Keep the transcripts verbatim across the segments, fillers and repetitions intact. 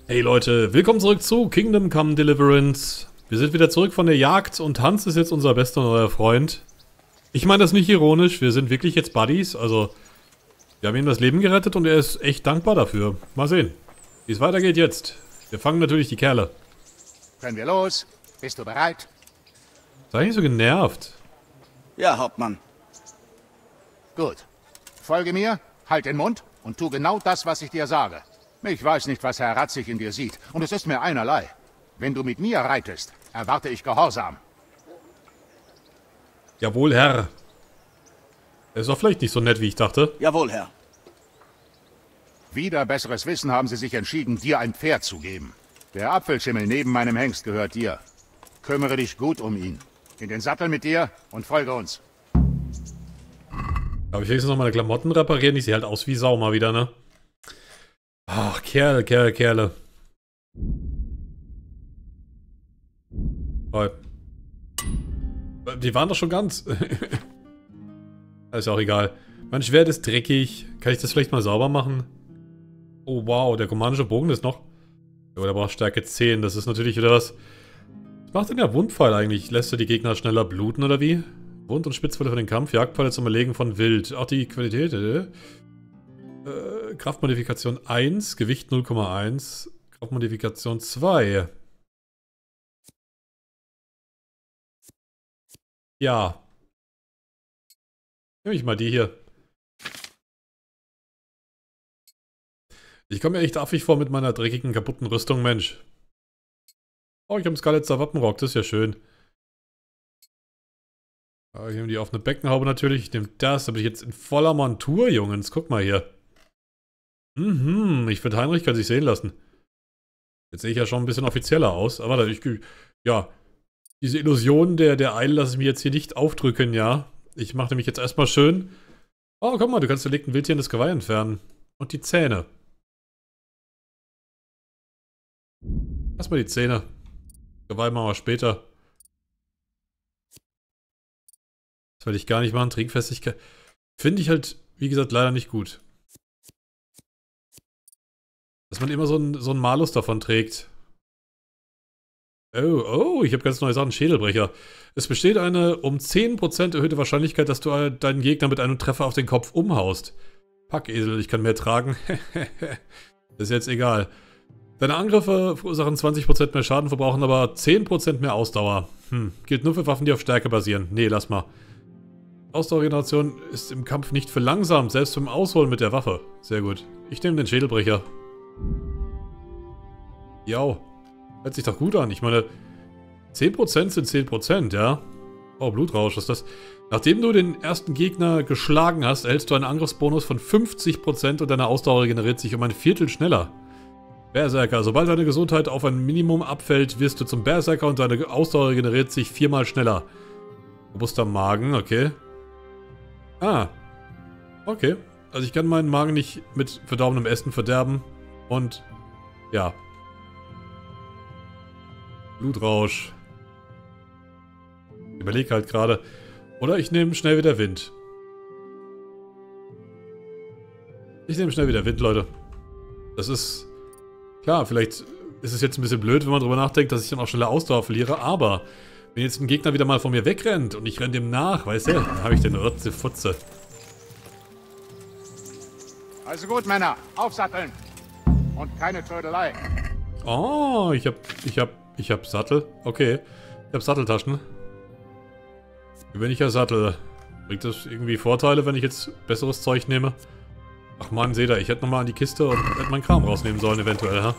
Hey Leute, willkommen zurück zu Kingdom Come Deliverance. Wir sind wieder zurück von der Jagd und Hans ist jetzt unser bester neuer Freund. Ich meine das nicht ironisch, wir sind wirklich jetzt Buddies, also wir haben ihm das Leben gerettet und er ist echt dankbar dafür. Mal sehen, wie es weitergeht jetzt. Wir fangen natürlich die Kerle. Können wir los? Bist du bereit? Sei nicht so genervt. Ja, Hauptmann. Gut. Folge mir, halt den Mund und tu genau das, was ich dir sage. Ich weiß nicht, was Herr Ratzig in dir sieht, und es ist mir einerlei. Wenn du mit mir reitest, erwarte ich Gehorsam. Jawohl, Herr. Er ist doch vielleicht nicht so nett, wie ich dachte. Jawohl, Herr. Wider besseres Wissen haben sie sich entschieden, dir ein Pferd zu geben. Der Apfelschimmel neben meinem Hengst gehört dir. Kümmere dich gut um ihn. In den Sattel mit dir und folge uns. Aber ich will jetzt noch meine Klamotten reparieren. Ich sehe halt aus wie Sau mal wieder, ne? Ach, Kerle, Kerle, Kerle. Oh. Die waren doch schon ganz. Ist ja auch egal. Mein Schwert ist dreckig. Kann ich das vielleicht mal sauber machen? Oh, wow, der kommandische Bogen ist noch... Oh, der braucht Stärke zehn. Das ist natürlich wieder was... Was macht denn der Wundpfeil eigentlich? Lässt er die Gegner schneller bluten, oder wie? Wund- und Spitzpfeile für den Kampf. Jagdpfeile zum Erlegen von Wild. Auch die Qualität, äh? Äh, Kraftmodifikation eins, Gewicht null Komma eins, Kraftmodifikation zwei. Ja. Nehme ich mal die hier. Ich komme mir echt affig vor mit meiner dreckigen, kaputten Rüstung, Mensch. Oh, ich habe einen Skalitzer Wappenrock, das ist ja schön. Oh, ich nehme die offene Beckenhaube natürlich. Ich nehme das, da bin ich jetzt in voller Montur, Jungs. Guck mal hier. Mhm, ich finde, Heinrich kann sich sehen lassen. Jetzt sehe ich ja schon ein bisschen offizieller aus, aber ich, ja, diese Illusion der, der Eile lasse ich mir jetzt hier nicht aufdrücken, ja. Ich mache nämlich jetzt erstmal schön. Oh, guck mal, du kannst erlegten Wildtieren das Geweih entfernen. Und die Zähne. Erstmal die Zähne. Geweih machen wir später. Das will ich gar nicht machen. Trinkfestigkeit. Finde ich halt, wie gesagt, leider nicht gut. Dass man immer so einen so einen Malus davon trägt. Oh, oh, ich habe ganz neue Sachen. Schädelbrecher. Es besteht eine um zehn Prozent erhöhte Wahrscheinlichkeit, dass du deinen Gegner mit einem Treffer auf den Kopf umhaust. Packesel, ich kann mehr tragen. Ist jetzt egal. Deine Angriffe verursachen zwanzig Prozent mehr Schaden, verbrauchen aber zehn Prozent mehr Ausdauer. Hm, gilt nur für Waffen, die auf Stärke basieren. Nee, lass mal. Ausdauerregeneration ist im Kampf nicht verlangsamt, selbst beim Ausholen mit der Waffe. Sehr gut. Ich nehme den Schädelbrecher. Jau. Hört sich doch gut an. Ich meine, zehn Prozent sind zehn Prozent, ja? Oh, Blutrausch ist das. Nachdem du den ersten Gegner geschlagen hast, erhältst du einen Angriffsbonus von fünfzig Prozent und deine Ausdauer regeneriert sich um ein Viertel schneller. Berserker. Sobald deine Gesundheit auf ein Minimum abfällt, wirst du zum Berserker und deine Ausdauer regeneriert sich viermal schneller. Robuster Magen, okay. Ah. Okay. Also ich kann meinen Magen nicht mit verdorbenem Essen verderben. Und, ja. Blutrausch. Ich überlege halt gerade. Oder ich nehme schnell wieder Wind. Ich nehme schnell wieder Wind, Leute. Das ist... Klar, vielleicht ist es jetzt ein bisschen blöd, wenn man darüber nachdenkt, dass ich dann auch schneller Ausdauer verliere, aber wenn jetzt ein Gegner wieder mal von mir wegrennt und ich renne dem nach, weißt du, dann habe ich den Rotze-Futze. Also gut, Männer, aufsatteln. Und keine Trödelei. Oh, ich hab, ich hab, ich hab Sattel. Okay, ich hab Satteltaschen. Gewöhnlicher Sattel. Bringt das irgendwie Vorteile, wenn ich jetzt besseres Zeug nehme? Ach man, seht ihr, ich hätte nochmal an die Kiste und hätte meinen Kram rausnehmen sollen, eventuell, ha?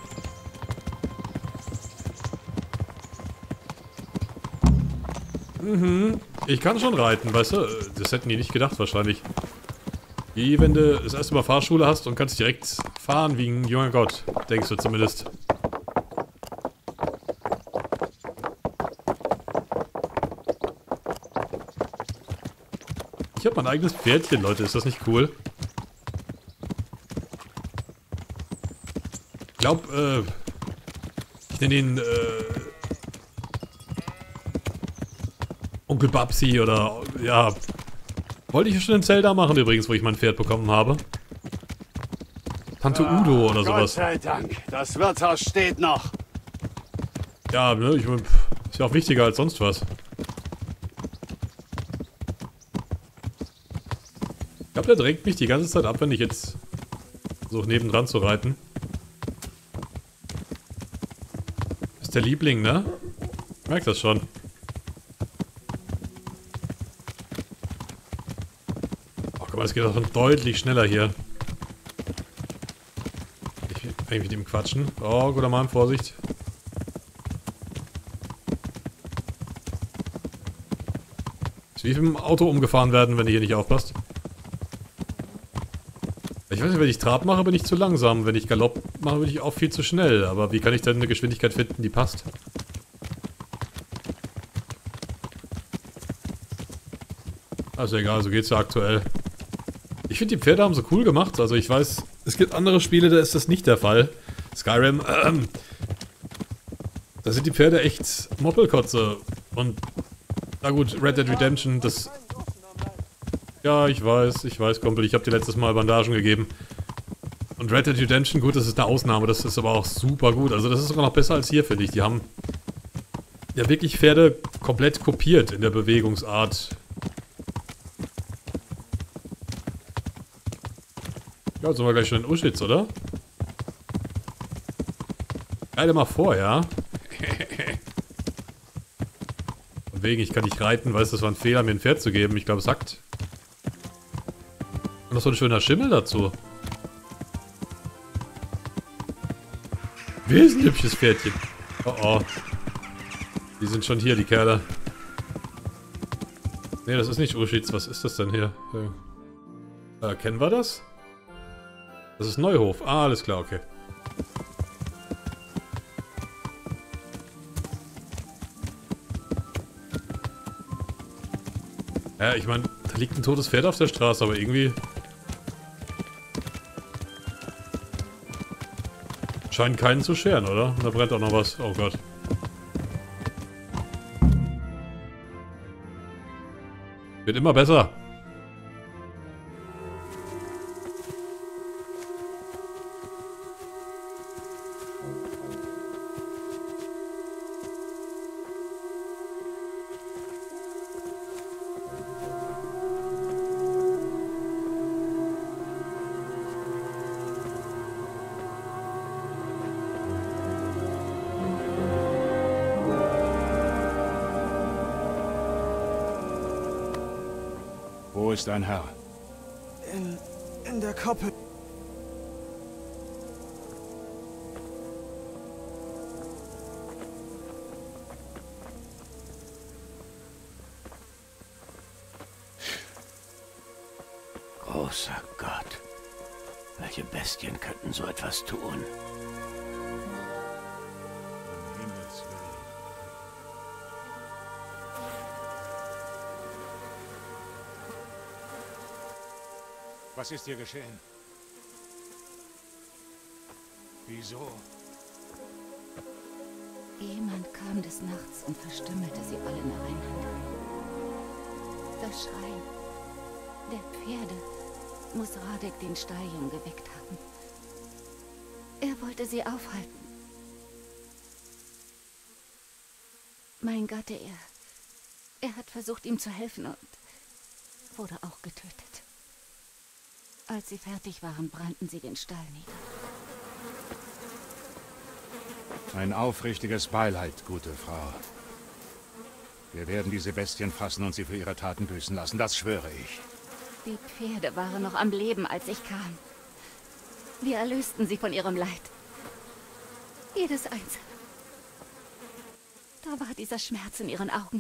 Mhm, ich kann schon reiten, weißt du? Das hätten die nicht gedacht, wahrscheinlich. Wie wenn du das erste Mal Fahrschule hast und kannst direkt fahren wie ein junger Gott, denkst du zumindest. Ich habe mein eigenes Pferdchen, Leute, ist das nicht cool? Ich glaube, äh, ich nenne ihn, äh, Onkel Babsi oder, ja, wollte ich schon in Zelda machen übrigens, wo ich mein Pferd bekommen habe. Tante Udo oder Gott sowas. sei Dank, das Wirtshaus steht noch. Ja, ne, ich mein, ist ja auch wichtiger als sonst was. Ich glaube, der drängt mich die ganze Zeit ab, wenn ich jetzt versuche, nebendran zu reiten. Ist der Liebling, ne? Ich merk das schon. Oh, guck mal, es geht auch schon deutlich schneller hier. Ich will eigentlich mit ihm quatschen. Oh, guter Mann, Vorsicht. Ist wie im Auto umgefahren werden, wenn ihr hier nicht aufpasst. Ich weiß nicht, wenn ich Trab mache, bin ich zu langsam. Wenn ich Galopp mache, bin ich auch viel zu schnell. Aber wie kann ich denn eine Geschwindigkeit finden, die passt? Also egal, so geht's ja aktuell. Ich finde, die Pferde haben so cool gemacht. Also ich weiß, es gibt andere Spiele, da ist das nicht der Fall. Skyrim, ähm, da sind die Pferde echt Moppelkotze. Und, na gut, Red Dead Redemption, das... Ja, ich weiß, ich weiß, Kumpel, ich habe dir letztes Mal Bandagen gegeben. Und Red Dead Redemption, gut, das ist eine Ausnahme, das ist aber auch super gut. Also das ist sogar noch besser als hier, finde ich. Die haben ja wirklich Pferde komplett kopiert in der Bewegungsart. Ja, jetzt sind wir gleich schon in Uschitz, oder? Reite mal vor, ja? Von wegen, ich kann nicht reiten, weißt du, das war ein Fehler, mir ein Pferd zu geben. Ich glaube, es hackt. Und noch so ein schöner Schimmel dazu. Wie ist ein hübsches Pferdchen? Oh oh. Die sind schon hier, die Kerle. Ne, das ist nicht Uschitz. Was ist das denn hier? Äh, kennen wir das? Das ist Neuhof. Ah, alles klar, okay. Ja, ich meine, da liegt ein totes Pferd auf der Straße, aber irgendwie... scheint keinen zu scheren, oder? Da brennt auch noch was. Oh Gott. Wird immer besser. Wo ist dein Herr? In, in der Koppel. Großer Gott. Welche Bestien könnten so etwas tun? Um Himmels Willen. Was ist hier geschehen? Wieso? Jemand kam des Nachts und verstümmelte sie alle nacheinander. Das Schreien der Pferde muss Radek den Stalljungen geweckt haben. Er wollte sie aufhalten. Mein Gatte, er... Er hat versucht, ihm zu helfen und wurde auch getötet. Als sie fertig waren, brannten sie den Stall nieder. Ein aufrichtiges Beileid, gute Frau. Wir werden diese Bestien fassen und sie für ihre Taten büßen lassen, das schwöre ich. Die Pferde waren noch am Leben, als ich kam. Wir erlösten sie von ihrem Leid. Jedes einzelne. Da war dieser Schmerz in ihren Augen.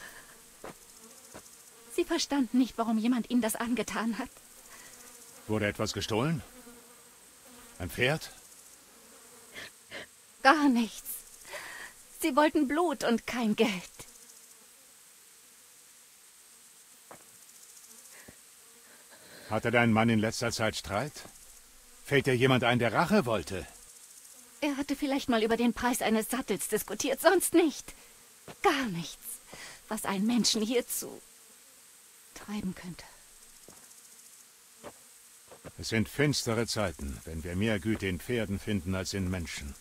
Sie verstanden nicht, warum jemand ihnen das angetan hat. Wurde etwas gestohlen? Ein Pferd? Gar nichts. Sie wollten Blut und kein Geld. Hatte dein Mann in letzter Zeit Streit? Fällt dir jemand ein, der Rache wollte? Er hatte vielleicht mal über den Preis eines Sattels diskutiert, sonst nicht. Gar nichts, was einen Menschen hierzu treiben könnte. Es sind finstere Zeiten, wenn wir mehr Güte in Pferden finden als in Menschen.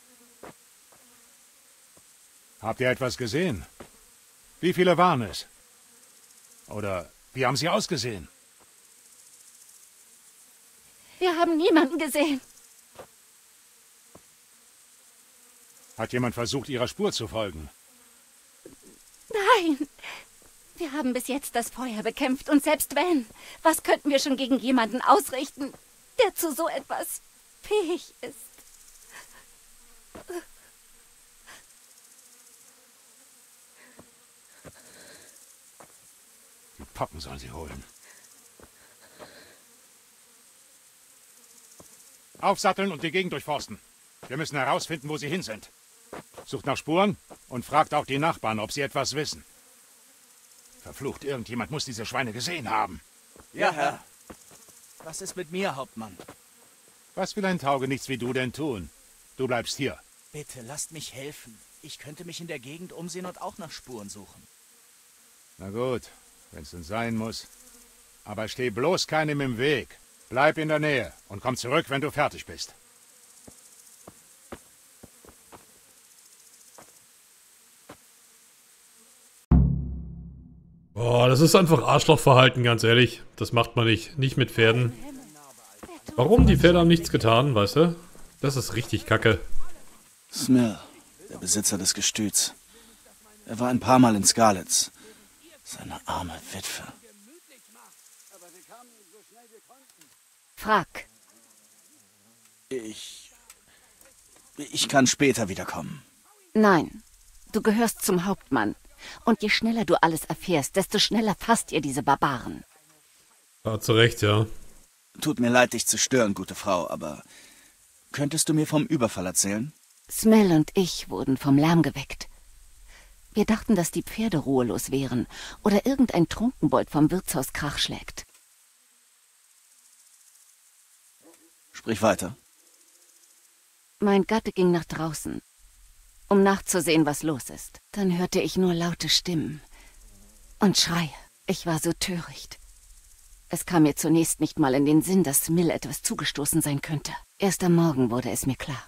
Habt ihr etwas gesehen? Wie viele waren es? Oder wie haben sie ausgesehen? Wir haben niemanden gesehen. Hat jemand versucht, ihrer Spur zu folgen? Nein. Wir haben bis jetzt das Feuer bekämpft und selbst wenn, was könnten wir schon gegen jemanden ausrichten, der zu so etwas fähig ist? Die Pocken sollen sie holen. Aufsatteln und die Gegend durchforsten. Wir müssen herausfinden, wo sie hin sind. Sucht nach Spuren und fragt auch die Nachbarn, ob sie etwas wissen. Verflucht, irgendjemand muss diese Schweine gesehen haben. Ja, Herr. Was ist mit mir, Hauptmann? Was will ein Taugenichts wie du denn tun? Du bleibst hier. Bitte, lasst mich helfen. Ich könnte mich in der Gegend umsehen und auch nach Spuren suchen. Na gut, wenn es denn sein muss. Aber steh bloß keinem im Weg. Bleib in der Nähe und komm zurück, wenn du fertig bist. Boah, das ist einfach Arschlochverhalten, ganz ehrlich. Das macht man nicht. Nicht mit Pferden. Warum? Die Pferde haben nichts getan, weißt du? Das ist richtig kacke. Smil, der Besitzer des Gestüts. Er war ein paar Mal in Scarlets. Seine arme Witwe. Frag. Ich... Ich kann später wiederkommen. Nein, du gehörst zum Hauptmann. Und je schneller du alles erfährst, desto schneller fasst ihr diese Barbaren. Ja, zu Recht, ja. Tut mir leid, dich zu stören, gute Frau, aber... Könntest du mir vom Überfall erzählen? Smell und ich wurden vom Lärm geweckt. Wir dachten, dass die Pferde ruhelos wären oder irgendein Trunkenbold vom Wirtshaus Krach schlägt. Sprich weiter. Mein Gatte ging nach draußen, um nachzusehen, was los ist. Dann hörte ich nur laute Stimmen und Schreie. Ich war so töricht. Es kam mir zunächst nicht mal in den Sinn, dass Smil etwas zugestoßen sein könnte. Erst am Morgen wurde es mir klar.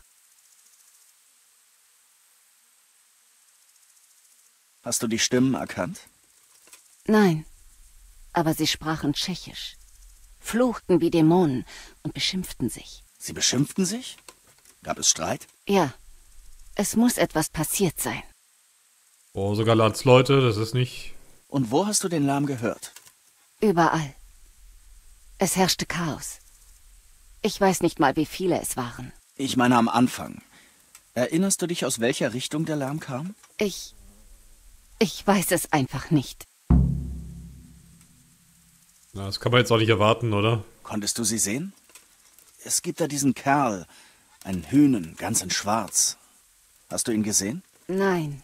Hast du die Stimmen erkannt? Nein, aber sie sprachen Tschechisch, fluchten wie Dämonen und beschimpften sich. Sie beschimpften sich? Gab es Streit? Ja, es muss etwas passiert sein. Oh, sogar Landsleute, das ist nicht... Und wo hast du den Lärm gehört? Überall. Es herrschte Chaos. Ich weiß nicht mal, wie viele es waren. Ich meine am Anfang. Erinnerst du dich, aus welcher Richtung der Lärm kam? Ich... Ich weiß es einfach nicht. Na, das kann man jetzt auch nicht erwarten, oder? Konntest du sie sehen? Es gibt da diesen Kerl, einen Hühnen, ganz in Schwarz. Hast du ihn gesehen? Nein.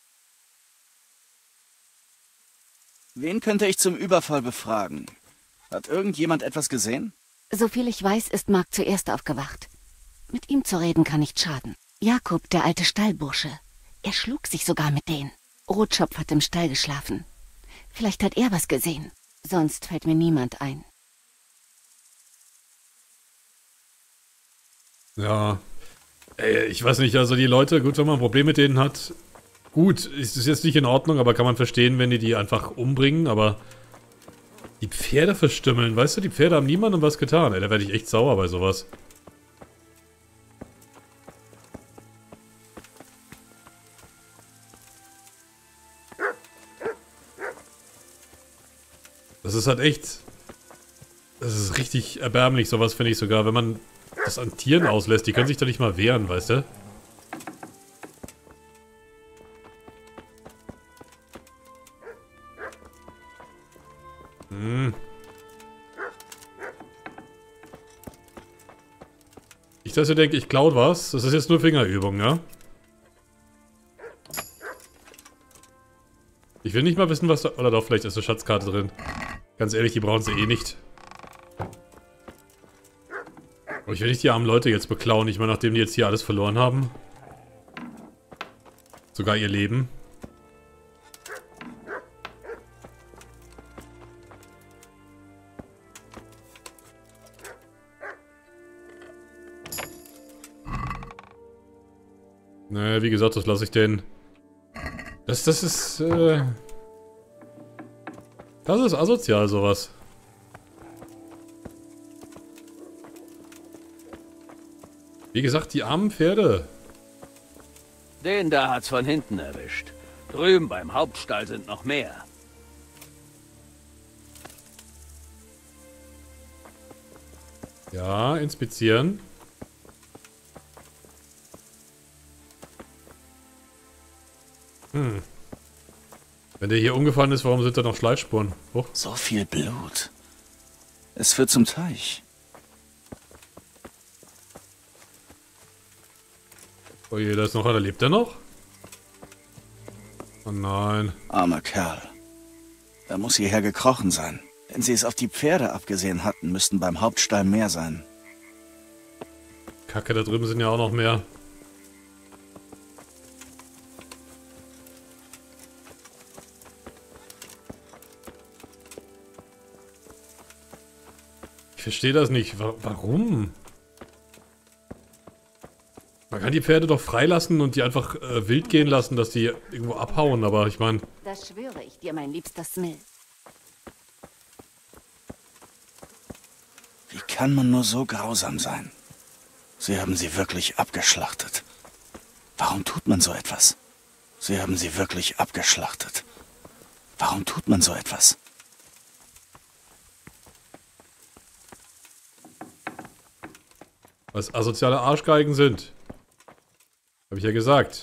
Wen könnte ich zum Überfall befragen? Hat irgendjemand etwas gesehen? Soviel ich weiß, ist Mark zuerst aufgewacht. Mit ihm zu reden kann nicht schaden. Jakob, der alte Stallbursche. Er schlug sich sogar mit denen. Rotschopf hat im Stall geschlafen. Vielleicht hat er was gesehen. Sonst fällt mir niemand ein. Ja. Ey, ich weiß nicht, also die Leute, gut, wenn man ein Problem mit denen hat, gut, ist es jetzt nicht in Ordnung, aber kann man verstehen, wenn die die einfach umbringen, aber die Pferde verstümmeln, weißt du, die Pferde haben niemandem was getan, ey, da werde ich echt sauer bei sowas. Das ist halt echt, das ist richtig erbärmlich, sowas finde ich sogar, wenn man das an Tieren auslässt, die können sich doch nicht mal wehren, weißt du? Hm. Ich, dass ihr denkt, ich klaut was, das ist jetzt nur Fingerübung, ja? Ich will nicht mal wissen, was da... Oder doch, vielleicht ist eine Schatzkarte drin. Ganz ehrlich, die brauchen sie eh nicht. Aber ich will nicht die armen Leute jetzt beklauen. Ich meine, nachdem die jetzt hier alles verloren haben. Sogar ihr Leben. Naja, wie gesagt, das lasse ich den. Das, das ist, äh... Das ist asozial, sowas. Wie gesagt, die armen Pferde. Den da hat's von hinten erwischt. Drüben beim Hauptstall sind noch mehr. Ja, inspizieren. Hm. Wenn der hier umgefallen ist, warum sind da noch Schleifspuren? Oh. So viel Blut. Es führt zum Teich. Oh je, da ist noch einer. Lebt der noch? Oh nein. Armer Kerl. Er muss hierher gekrochen sein. Wenn sie es auf die Pferde abgesehen hatten, müssten beim Hauptstall mehr sein. Kacke, da drüben sind ja auch noch mehr. Ich verstehe das nicht. Warum? Man kann die Pferde doch freilassen und die einfach äh, wild gehen lassen, dass die irgendwo abhauen, aber ich meine... Das schwöre ich dir, mein liebster Smil. Wie kann man nur so grausam sein? Sie haben sie wirklich abgeschlachtet. Warum tut man so etwas? Sie haben sie wirklich abgeschlachtet. Warum tut man so etwas? Was asoziale Arschgeigen sind. Habe ich ja gesagt.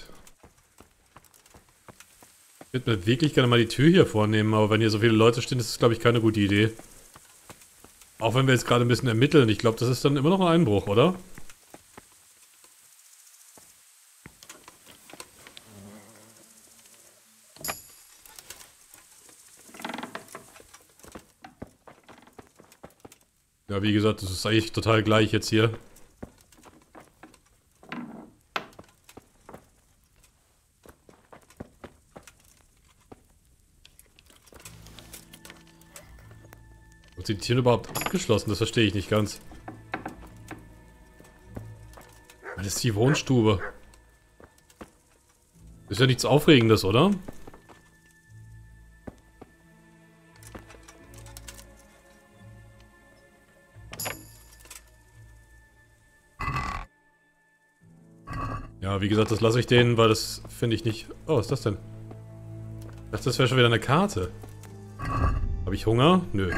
Ich würde mir wirklich gerne mal die Tür hier vornehmen, aber wenn hier so viele Leute stehen, ist das, glaube ich, keine gute Idee. Auch wenn wir jetzt gerade ein bisschen ermitteln. Ich glaube, das ist dann immer noch ein Einbruch, oder? Ja, wie gesagt, das ist eigentlich total gleich jetzt hier. Sind die Türen überhaupt abgeschlossen? Das verstehe ich nicht ganz. Das ist die Wohnstube. Ist ja nichts Aufregendes, oder? Ja, wie gesagt, das lasse ich denen, weil das finde ich nicht... Oh, was ist das denn? Ich dachte, das wäre schon wieder eine Karte. Habe ich Hunger? Nö.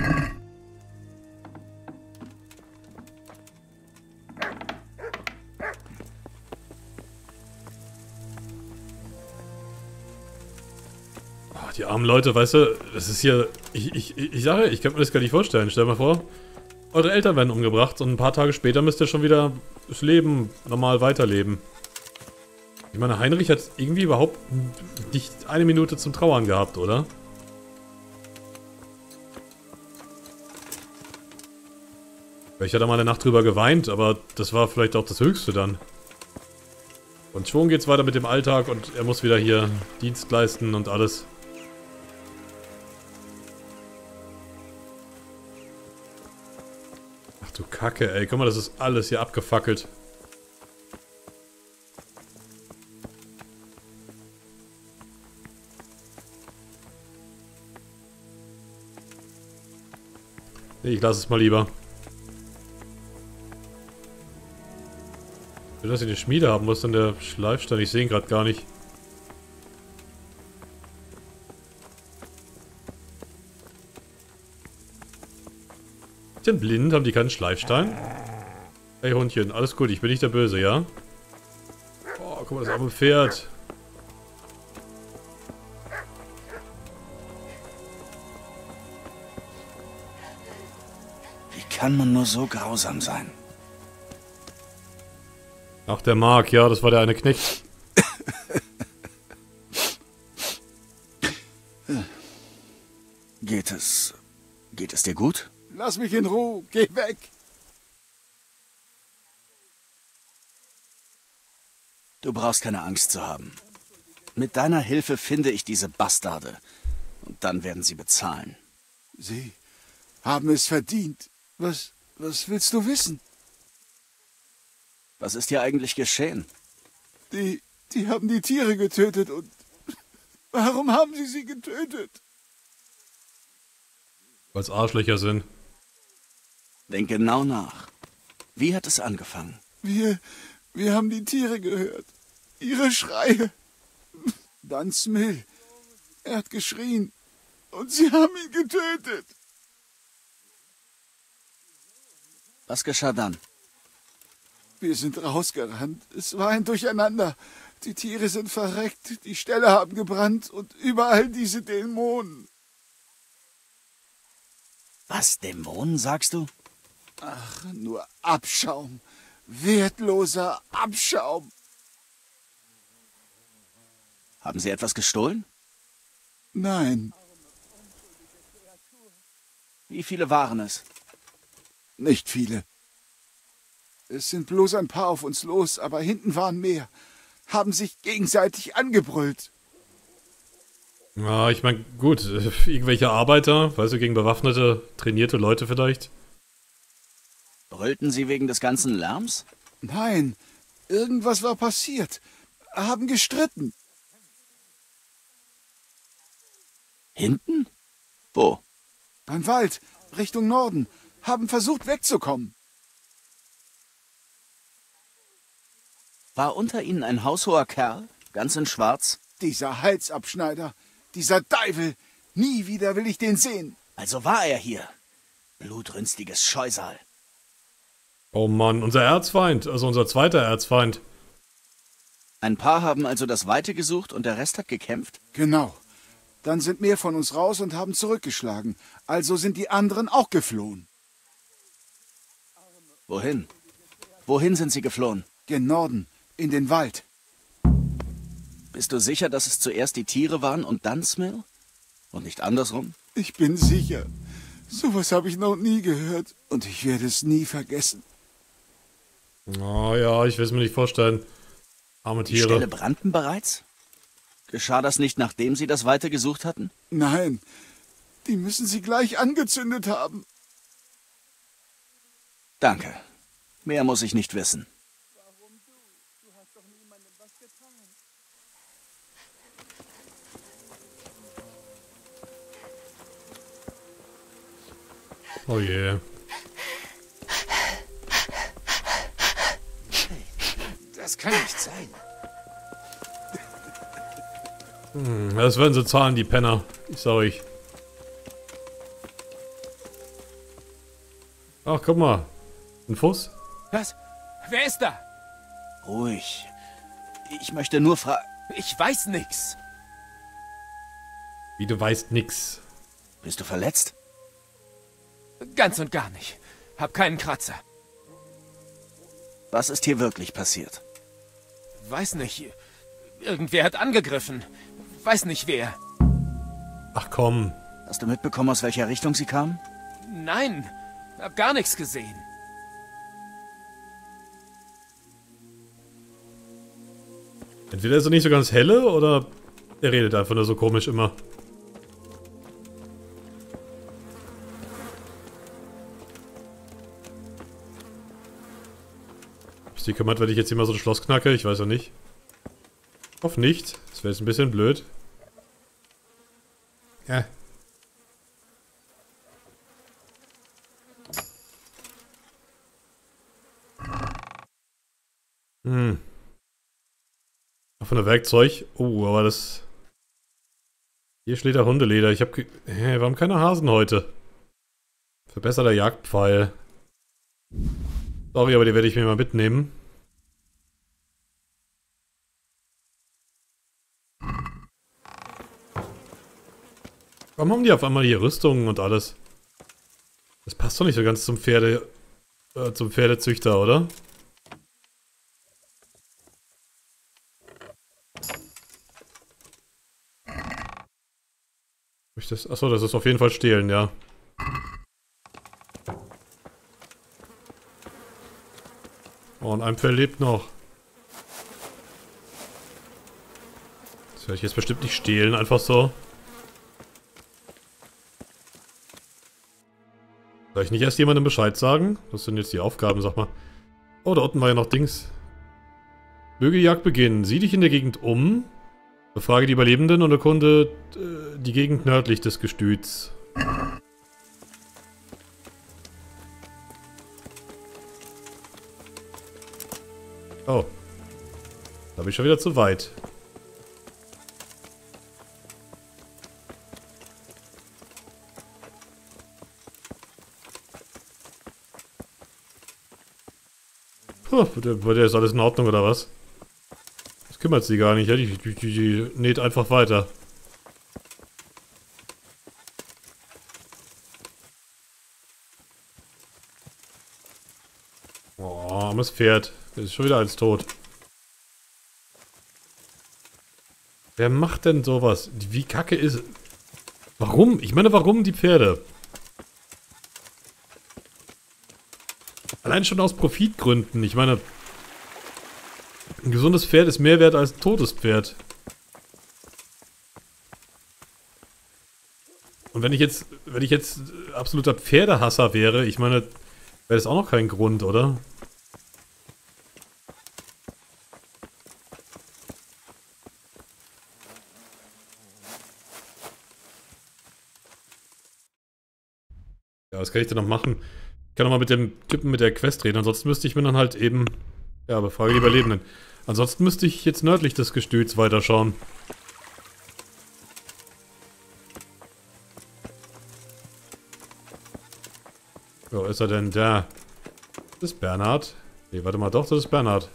Die armen Leute, weißt du, das ist hier... Ich, ich, ich sage, ich kann mir das gar nicht vorstellen. Stell dir mal vor, eure Eltern werden umgebracht und ein paar Tage später müsst ihr schon wieder das Leben normal weiterleben. Ich meine, Heinrich hat irgendwie überhaupt nicht eine Minute zum Trauern gehabt, oder? Ich hatte mal eine Nacht drüber geweint, aber das war vielleicht auch das Höchste dann. Und schon geht's weiter mit dem Alltag und er muss wieder hier Dienst leisten und alles. Ach du Kacke, ey. Guck mal, das ist alles hier abgefackelt. Nee, ich lasse es mal lieber. Ich will, dass sie eine Schmiede haben. Wo ist denn der Schleifstein? Ich sehe ihn gerade gar nicht. Ist denn blind? Haben die keinen Schleifstein? Hey Hundchen, alles gut. Ich bin nicht der Böse, ja? Oh, guck mal, das arme Pferd. Wie kann man nur so grausam sein? Ach, der Mark, ja, das war der eine Knecht. Geht es... Geht es dir gut? Lass mich in Ruhe. Geh weg. Du brauchst keine Angst zu haben. Mit deiner Hilfe finde ich diese Bastarde. Und dann werden sie bezahlen. Sie haben es verdient. Was, was willst du wissen? Was ist hier eigentlich geschehen? Die Die haben die Tiere getötet und... Warum haben sie sie getötet? Weil's Arschlöcher sind. Denk genau nach. Wie hat es angefangen? Wir... Wir haben die Tiere gehört. Ihre Schreie. Dann Smil. Er hat geschrien. Und sie haben ihn getötet. Was geschah dann? Wir sind rausgerannt. Es war ein Durcheinander. Die Tiere sind verreckt, die Ställe haben gebrannt und überall diese Dämonen. Was, Dämonen, sagst du? Ach, nur Abschaum. Wertloser Abschaum. Haben sie etwas gestohlen? Nein, Wie viele waren es? nicht viele. Es sind bloß ein paar auf uns los, aber hinten waren mehr. Haben sich gegenseitig angebrüllt. Ja, ich meine, gut, äh, irgendwelche Arbeiter, weißt du, gegen bewaffnete, trainierte Leute vielleicht. Brüllten sie wegen des ganzen Lärms? Nein, irgendwas war passiert. Haben gestritten. Hinten? Wo? Beim Wald, Richtung Norden. Haben versucht wegzukommen. War unter ihnen ein haushoher Kerl, ganz in Schwarz? Dieser Halsabschneider, dieser Teufel. Nie wieder will ich den sehen. Also war er hier. Blutrünstiges Scheusal. Oh Mann, unser Erzfeind, also unser zweiter Erzfeind. Ein paar haben also das Weite gesucht und der Rest hat gekämpft? Genau. Dann sind mehr von uns raus und haben zurückgeschlagen. Also sind die anderen auch geflohen. Wohin? Wohin sind sie geflohen? Gen Norden, in den Wald. Bist du sicher, dass es zuerst die Tiere waren und dann Smil? Und nicht andersrum? Ich bin sicher. Sowas habe ich noch nie gehört. Und ich werde es nie vergessen. Oh ja, ich will es mir nicht vorstellen. Arme Die Ställe Tiere. brannten bereits? Geschah das nicht, nachdem sie das Weite gesucht hatten? Nein, die müssen sie gleich angezündet haben. Danke. Mehr muss ich nicht wissen. Oh je. Das kann nicht sein. Hm, das werden sie zahlen, die Penner. Ich sag euch. Ach, guck mal. Ein Fuß? Was? Wer ist da? Ruhig. Ich möchte nur fragen... Ich weiß nix. Wie, du weißt nix. Bist du verletzt? Ganz und gar nicht. Hab keinen Kratzer. Was ist hier wirklich passiert? Weiß nicht. Irgendwer hat angegriffen. Weiß nicht wer. Ach komm. Hast du mitbekommen, aus welcher Richtung sie kamen? Nein, hab gar nichts gesehen. Entweder ist er nicht so ganz helle, oder er redet einfach nur so komisch immer. Ob sich kümmert, wenn ich jetzt hier mal so ein Schloss knacke? Ich weiß ja nicht. Hoff nicht. Das wäre jetzt ein bisschen blöd. Ja. Hm. Von der Werkzeug. Oh, aber das... Hier steht der Hundeleder. Ich hab... Ge Hä, warum keine Hasen heute? Verbesserter Jagdpfeil. Sorry, aber die werde ich mir mal mitnehmen. Warum haben die auf einmal hier Rüstungen und alles? Das passt doch nicht so ganz zum Pferde... Äh, zum Pferdezüchter, oder? Das, achso, das ist auf jeden Fall stehlen, ja. Oh, und ein Pferd lebt noch. Das werde ich jetzt bestimmt nicht stehlen, einfach so. Soll ich nicht erst jemandem Bescheid sagen? Das sind jetzt die Aufgaben, sag mal. Oh, da unten war ja noch Dings. Möge die Jagd beginnen. Sieh dich in der Gegend um. Befrage die Überlebenden und erkunde äh, die Gegend nördlich des Gestüts. Oh. Da bin ich schon wieder zu weit. Puh, bei der ist alles in Ordnung, oder was? Das kümmert sie gar nicht, ja? Die, die, die, die näht einfach weiter. Oh, armes Pferd. Das ist schon wieder eins tot. Wer macht denn sowas? Wie kacke ist... Warum? Ich meine, warum die Pferde? Allein schon aus Profitgründen. Ich meine, ein gesundes Pferd ist mehr wert als ein totes Pferd. Und wenn ich jetzt, wenn ich jetzt absoluter Pferdehasser wäre, ich meine, wäre das auch noch kein Grund, oder? Ja, was kann ich denn noch machen? Ich kann noch mal mit dem Typen mit der Quest reden, ansonsten müsste ich mir dann halt eben... Ja, befrage die Überlebenden. Ansonsten müsste ich jetzt nördlich des Gestüts weiterschauen. Wo ist er denn? Da. Das ist Bernhard. Nee, warte mal, doch, das ist Bernhard.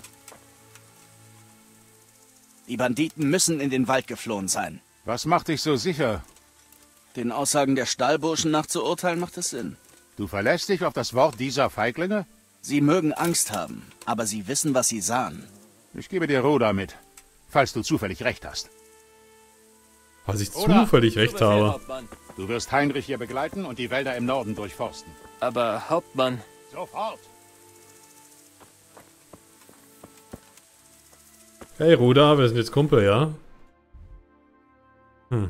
Die Banditen müssen in den Wald geflohen sein. Was macht dich so sicher? Den Aussagen der Stallburschen nach zu urteilen macht es Sinn. Du verlässt dich auf das Wort dieser Feiglinge? Sie mögen Angst haben, aber sie wissen, was sie sahen. Ich gebe dir Roda mit, falls du zufällig recht hast. Falls ich Oder? zufällig recht habe. Hauptmann. Du wirst Heinrich hier begleiten und die Wälder im Norden durchforsten. Aber Hauptmann, Sofort! Hey Ruda, wir sind jetzt Kumpel, ja? Hm.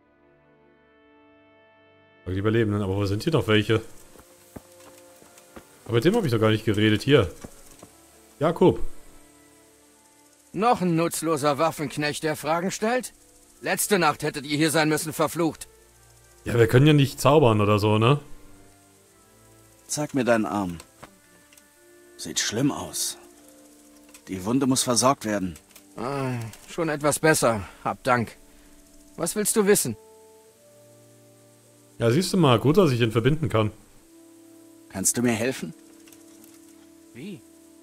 Die Überlebenden, aber wo sind hier noch welche? Aber mit dem habe ich doch gar nicht geredet. Hier. Jakob. Noch ein nutzloser Waffenknecht, der Fragen stellt? Letzte Nacht hättet ihr hier sein müssen, verflucht. Ja, wir können ja nicht zaubern oder so, ne? Zeig mir deinen Arm. Sieht schlimm aus. Die Wunde muss versorgt werden. Ah, schon etwas besser. Hab Dank. Was willst du wissen? Ja, siehst du mal, gut, dass ich ihn verbinden kann. Kannst du mir helfen? Wie?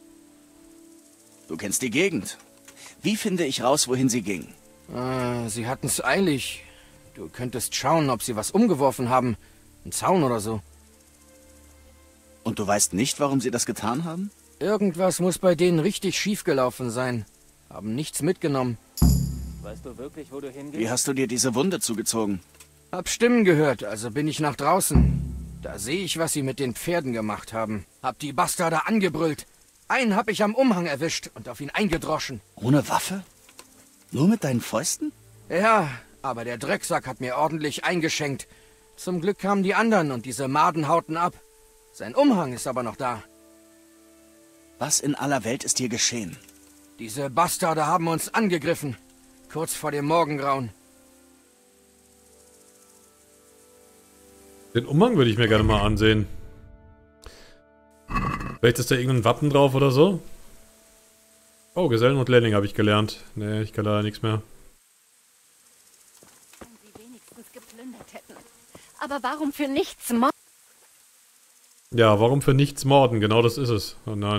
Du kennst die Gegend. Wie finde ich raus, wohin sie ging? Ah, sie hatten's eilig. Du könntest schauen, ob sie was umgeworfen haben. Ein Zaun oder so. Und du weißt nicht, warum sie das getan haben? Irgendwas muss bei denen richtig schief gelaufen sein. Haben nichts mitgenommen. weißt du wirklich, wo du hingehst? Wie hast du dir diese Wunde zugezogen? Hab Stimmen gehört, also bin ich nach draußen. Da sehe ich, was sie mit den Pferden gemacht haben. Hab die Bastarde angebrüllt. Einen hab ich am Umhang erwischt und auf ihn eingedroschen. Ohne Waffe? Nur mit deinen Fäusten? Ja, aber der Drecksack hat mir ordentlich eingeschenkt. Zum Glück kamen die anderen und diese Maden hauten ab. Sein Umhang ist aber noch da. Was in aller Welt ist hier geschehen? Diese Bastarde haben uns angegriffen. Kurz vor dem Morgengrauen. Den Umhang würde ich mir gerne mal ansehen. Vielleicht ist da irgendein Wappen drauf oder so? Oh, Gesellen und Lehrling habe ich gelernt. Nee, ich kann leider nichts mehr. Wenn sie wenigstens geplündert hätten. Aber warum für nichts morden? Ja, warum für nichts morden? Genau das ist es. Oh nein.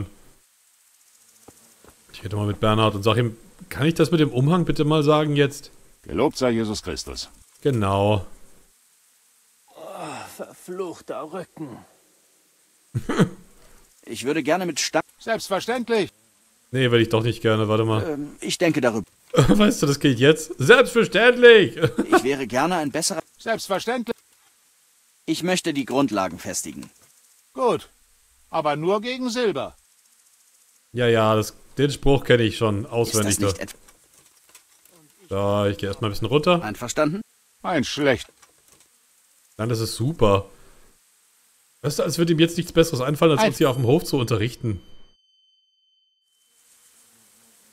Ich rede mal mit Bernhard und sag ihm, kann ich das mit dem Umhang bitte mal sagen jetzt? Gelobt sei Jesus Christus. Genau. Oh, verfluchter Rücken. Ich würde gerne mit Stein... Selbstverständlich. Nee, will ich doch nicht gerne, warte mal. Ähm, ich denke darüber. Weißt du, das geht jetzt? Selbstverständlich! Ich wäre gerne ein besserer... Selbstverständlich. Ich möchte die Grundlagen festigen. Gut. Aber nur gegen Silber. Ja, ja, das, den Spruch kenne ich schon auswendig. Ist das nicht etwa... So, ich gehe erstmal ein bisschen runter. Einverstanden? Ein schlecht. Nein, das ist super. Weißt du, als würde ihm jetzt nichts Besseres einfallen, als Ein uns hier auf dem Hof zu unterrichten.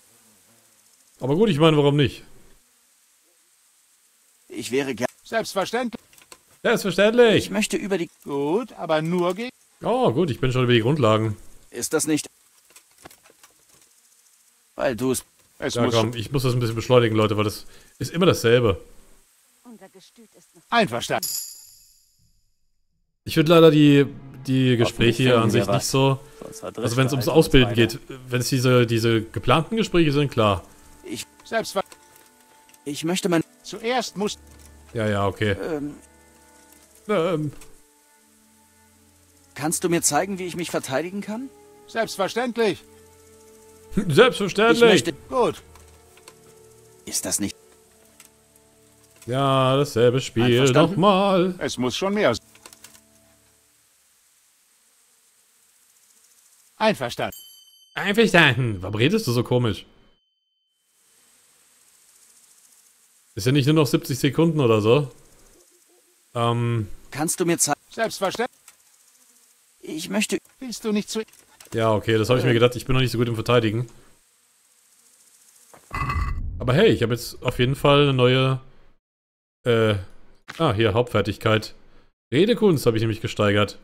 Aber gut, ich meine, warum nicht? Ich wäre gern... Selbstverständlich. Selbstverständlich. Ich möchte über die... Gut, aber nur gegen... Oh, gut, ich bin schon über die Grundlagen. Ist das nicht... Weil du es... Es Ja, muss komm, ich muss das ein bisschen beschleunigen, Leute, weil das ist immer dasselbe. Unser Gestüt ist noch einverstanden. Ich finde leider die, die Gespräche hier finden an wir sich was. nicht so... Sonst verdrisst Also wenn es der ums Alte uns Ausbilden beide. geht, wenn es diese, diese geplanten Gespräche sind, klar. Ich... Selbstverständlich. Ich möchte mein... Zuerst muss... Ja, ja, okay. Ähm, Ähm, kannst du mir zeigen, wie ich mich verteidigen kann? Selbstverständlich. selbstverständlich. Ich möchte... Gut. Ist das nicht... Ja, dasselbe Spiel Einverstanden? nochmal. nochmal. Es muss schon mehr sein. Einverstanden. Einverstanden. Warum redest du so komisch? Ist ja nicht nur noch siebzig Sekunden oder so. Ähm, Kannst du mir zeigen... Selbstverständlich. Ich möchte... Willst du nicht zu... ja, okay, das habe ich mir gedacht. Ich bin noch nicht so gut im Verteidigen. Aber hey, ich habe jetzt auf jeden Fall eine neue... Äh... Ah, hier, Hauptfertigkeit. Redekunst habe ich nämlich gesteigert.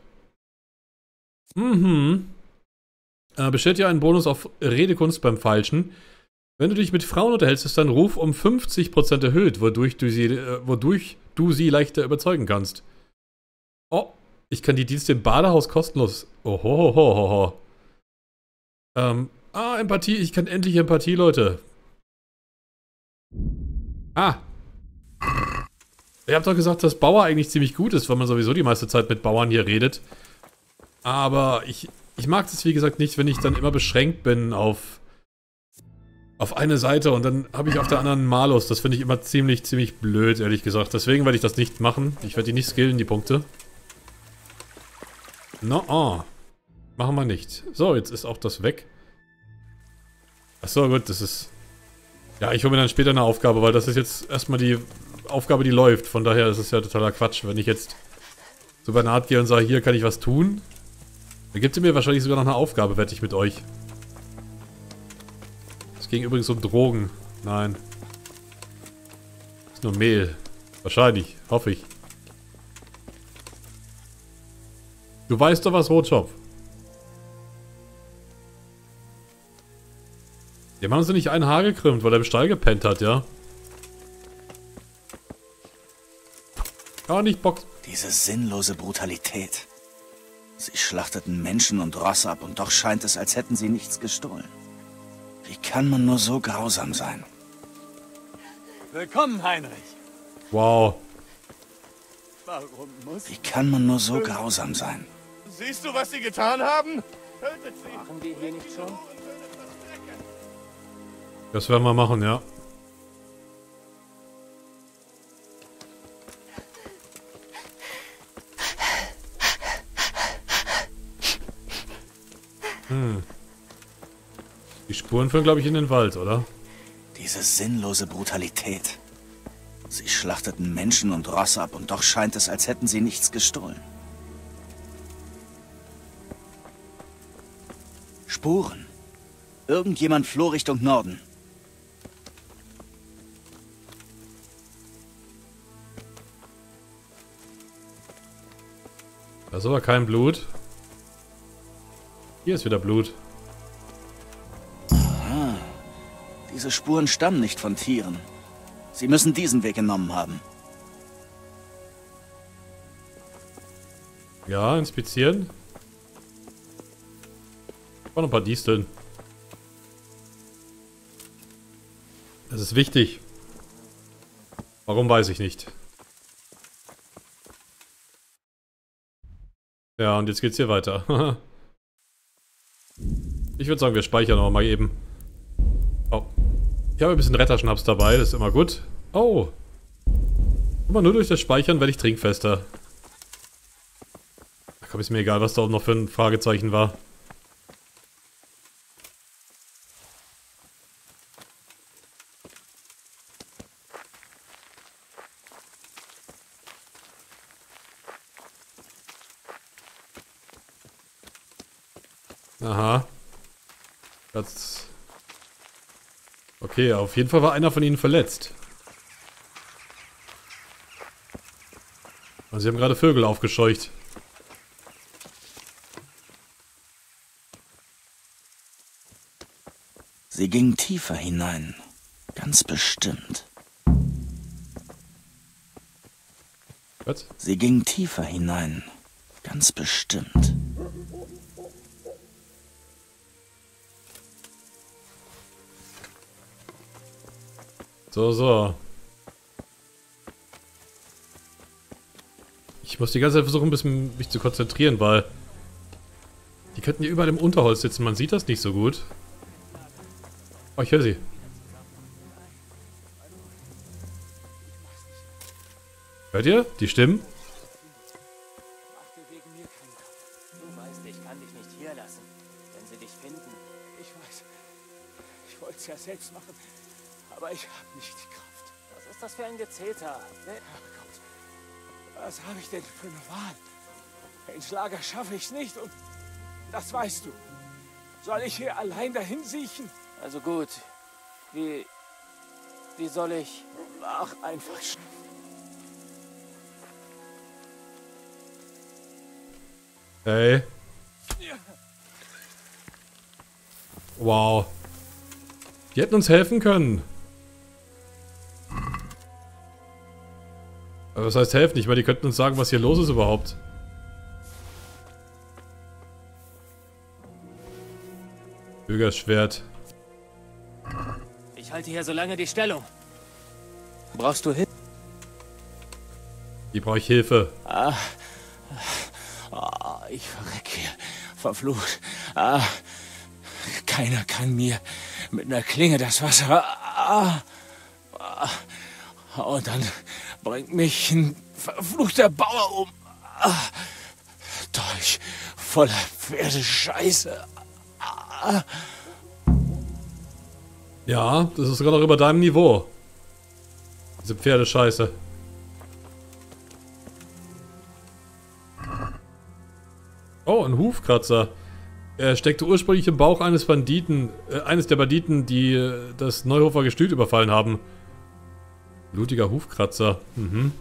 Mhm. Äh, bestellt dir einen Bonus auf Redekunst beim Falschen. Wenn du dich mit Frauen unterhältst, ist dein Ruf um fünfzig Prozent erhöht, wodurch du sie, äh, wodurch du sie leichter überzeugen kannst. Oh, ich kann die Dienste im Badehaus kostenlos... Oh, ho, ho, ho, ho, ho. Ähm, ah, Empathie, ich kann endlich Empathie, Leute. Ah. Ihr habt doch gesagt, dass Bauer eigentlich ziemlich gut ist, weil man sowieso die meiste Zeit mit Bauern hier redet. Aber ich, ich mag das, wie gesagt, nicht, wenn ich dann immer beschränkt bin auf, auf eine Seite und dann habe ich auf der anderen Malus. Das finde ich immer ziemlich, ziemlich blöd, ehrlich gesagt. Deswegen werde ich das nicht machen. Ich werde die nicht skillen, die Punkte. No, oh. Machen wir nicht. So, jetzt ist auch das weg. Achso, gut, das ist... Ja, ich hole mir dann später eine Aufgabe, weil das ist jetzt erstmal die Aufgabe, die läuft. Von daher ist es ja totaler Quatsch, wenn ich jetzt zu Bernhard gehe und sage, hier kann ich was tun. Dann gibt ihr mir wahrscheinlich sogar noch eine Aufgabe, wette ich mit euch. Es ging übrigens um Drogen. Nein. Ist nur Mehl. Wahrscheinlich, hoffe ich. Du weißt doch was, Rotschopf. Dem haben sie nicht ein Haar gekrümmt, weil er im Stall gepennt hat, ja? Gar nicht Bock. Diese sinnlose Brutalität. Sie schlachteten Menschen und Rosse ab und doch scheint es, als hätten sie nichts gestohlen. Wie kann man nur so grausam sein? Willkommen, Heinrich. Wow. Warum muss... Wie kann man nur so grausam sein? Siehst du, was sie getan haben? Tötet sie! Machen wir hier nicht schon? Das werden wir machen, ja. Hm. Die Spuren führen, glaube ich, in den Wald, oder? Diese sinnlose Brutalität. Sie schlachteten Menschen und Rosse ab und doch scheint es, als hätten sie nichts gestohlen. Spuren. Irgendjemand floh Richtung Norden. Da ist aber kein Blut. Hier ist wieder Blut. Ah, diese Spuren stammen nicht von Tieren. Sie müssen diesen Weg genommen haben. Ja, inspizieren. Noch ein paar Disteln. Das ist wichtig. Warum, weiß ich nicht. Ja, und jetzt geht's hier weiter. Ich würde sagen, wir speichern noch mal eben. Oh. Ich habe ein bisschen Retterschnaps dabei, das ist immer gut. Oh. Immer nur durch das Speichern werde ich trinkfester. Ach komm, ist mir egal, was da noch für ein Fragezeichen war. Aha. Das... Okay, auf jeden Fall war einer von ihnen verletzt. Und sie haben gerade Vögel aufgescheucht. Sie ging tiefer hinein. Ganz bestimmt. Was? Sie ging tiefer hinein. Ganz bestimmt. So, so. Ich muss die ganze Zeit versuchen, ein bisschen mich zu konzentrieren, weil die könnten hier überall im Unterholz sitzen. Man sieht das nicht so gut. Oh, ich höre sie. Hört ihr die Stimmen? Mach dir wegen mir keinen Kopf. Du weißt, ich kann dich nicht hier lassen, wenn sie dich finden. Ich weiß. Ich wollte es ja selbst machen, aber ich habe nicht die Kraft. Was ist das für ein Gezeter? Wer... Ach Gott, was habe ich denn für eine Wahl? In Schlager schaffe ich es nicht und das weißt du. Soll ich hier allein dahin siechen? Also gut. Wie... Wie soll ich... Ach, einfach schnell. Hey. Wow. Die hätten uns helfen können. Aber was heißt helfen? Ich meine, die könnten uns sagen, was hier los ist überhaupt. Bürgerschwert. Ich halte hier so lange die Stellung. Brauchst du Hilfe? Die brauche ich Hilfe. Ah. Ah, ich verreck hier. Verflucht. Ah. Keiner kann mir mit einer Klinge das Wasser... Ah. Ah. Und dann bringt mich ein verfluchter Bauer um. Ah. Dolch voller Pferdescheiße. Ah. Ja, das ist sogar noch über deinem Niveau. Diese Pferdescheiße. Oh, ein Hufkratzer. Er steckte ursprünglich im Bauch eines Banditen, äh, eines der Banditen, die äh, das Neuhofer Gestüt überfallen haben. Blutiger Hufkratzer. Mhm.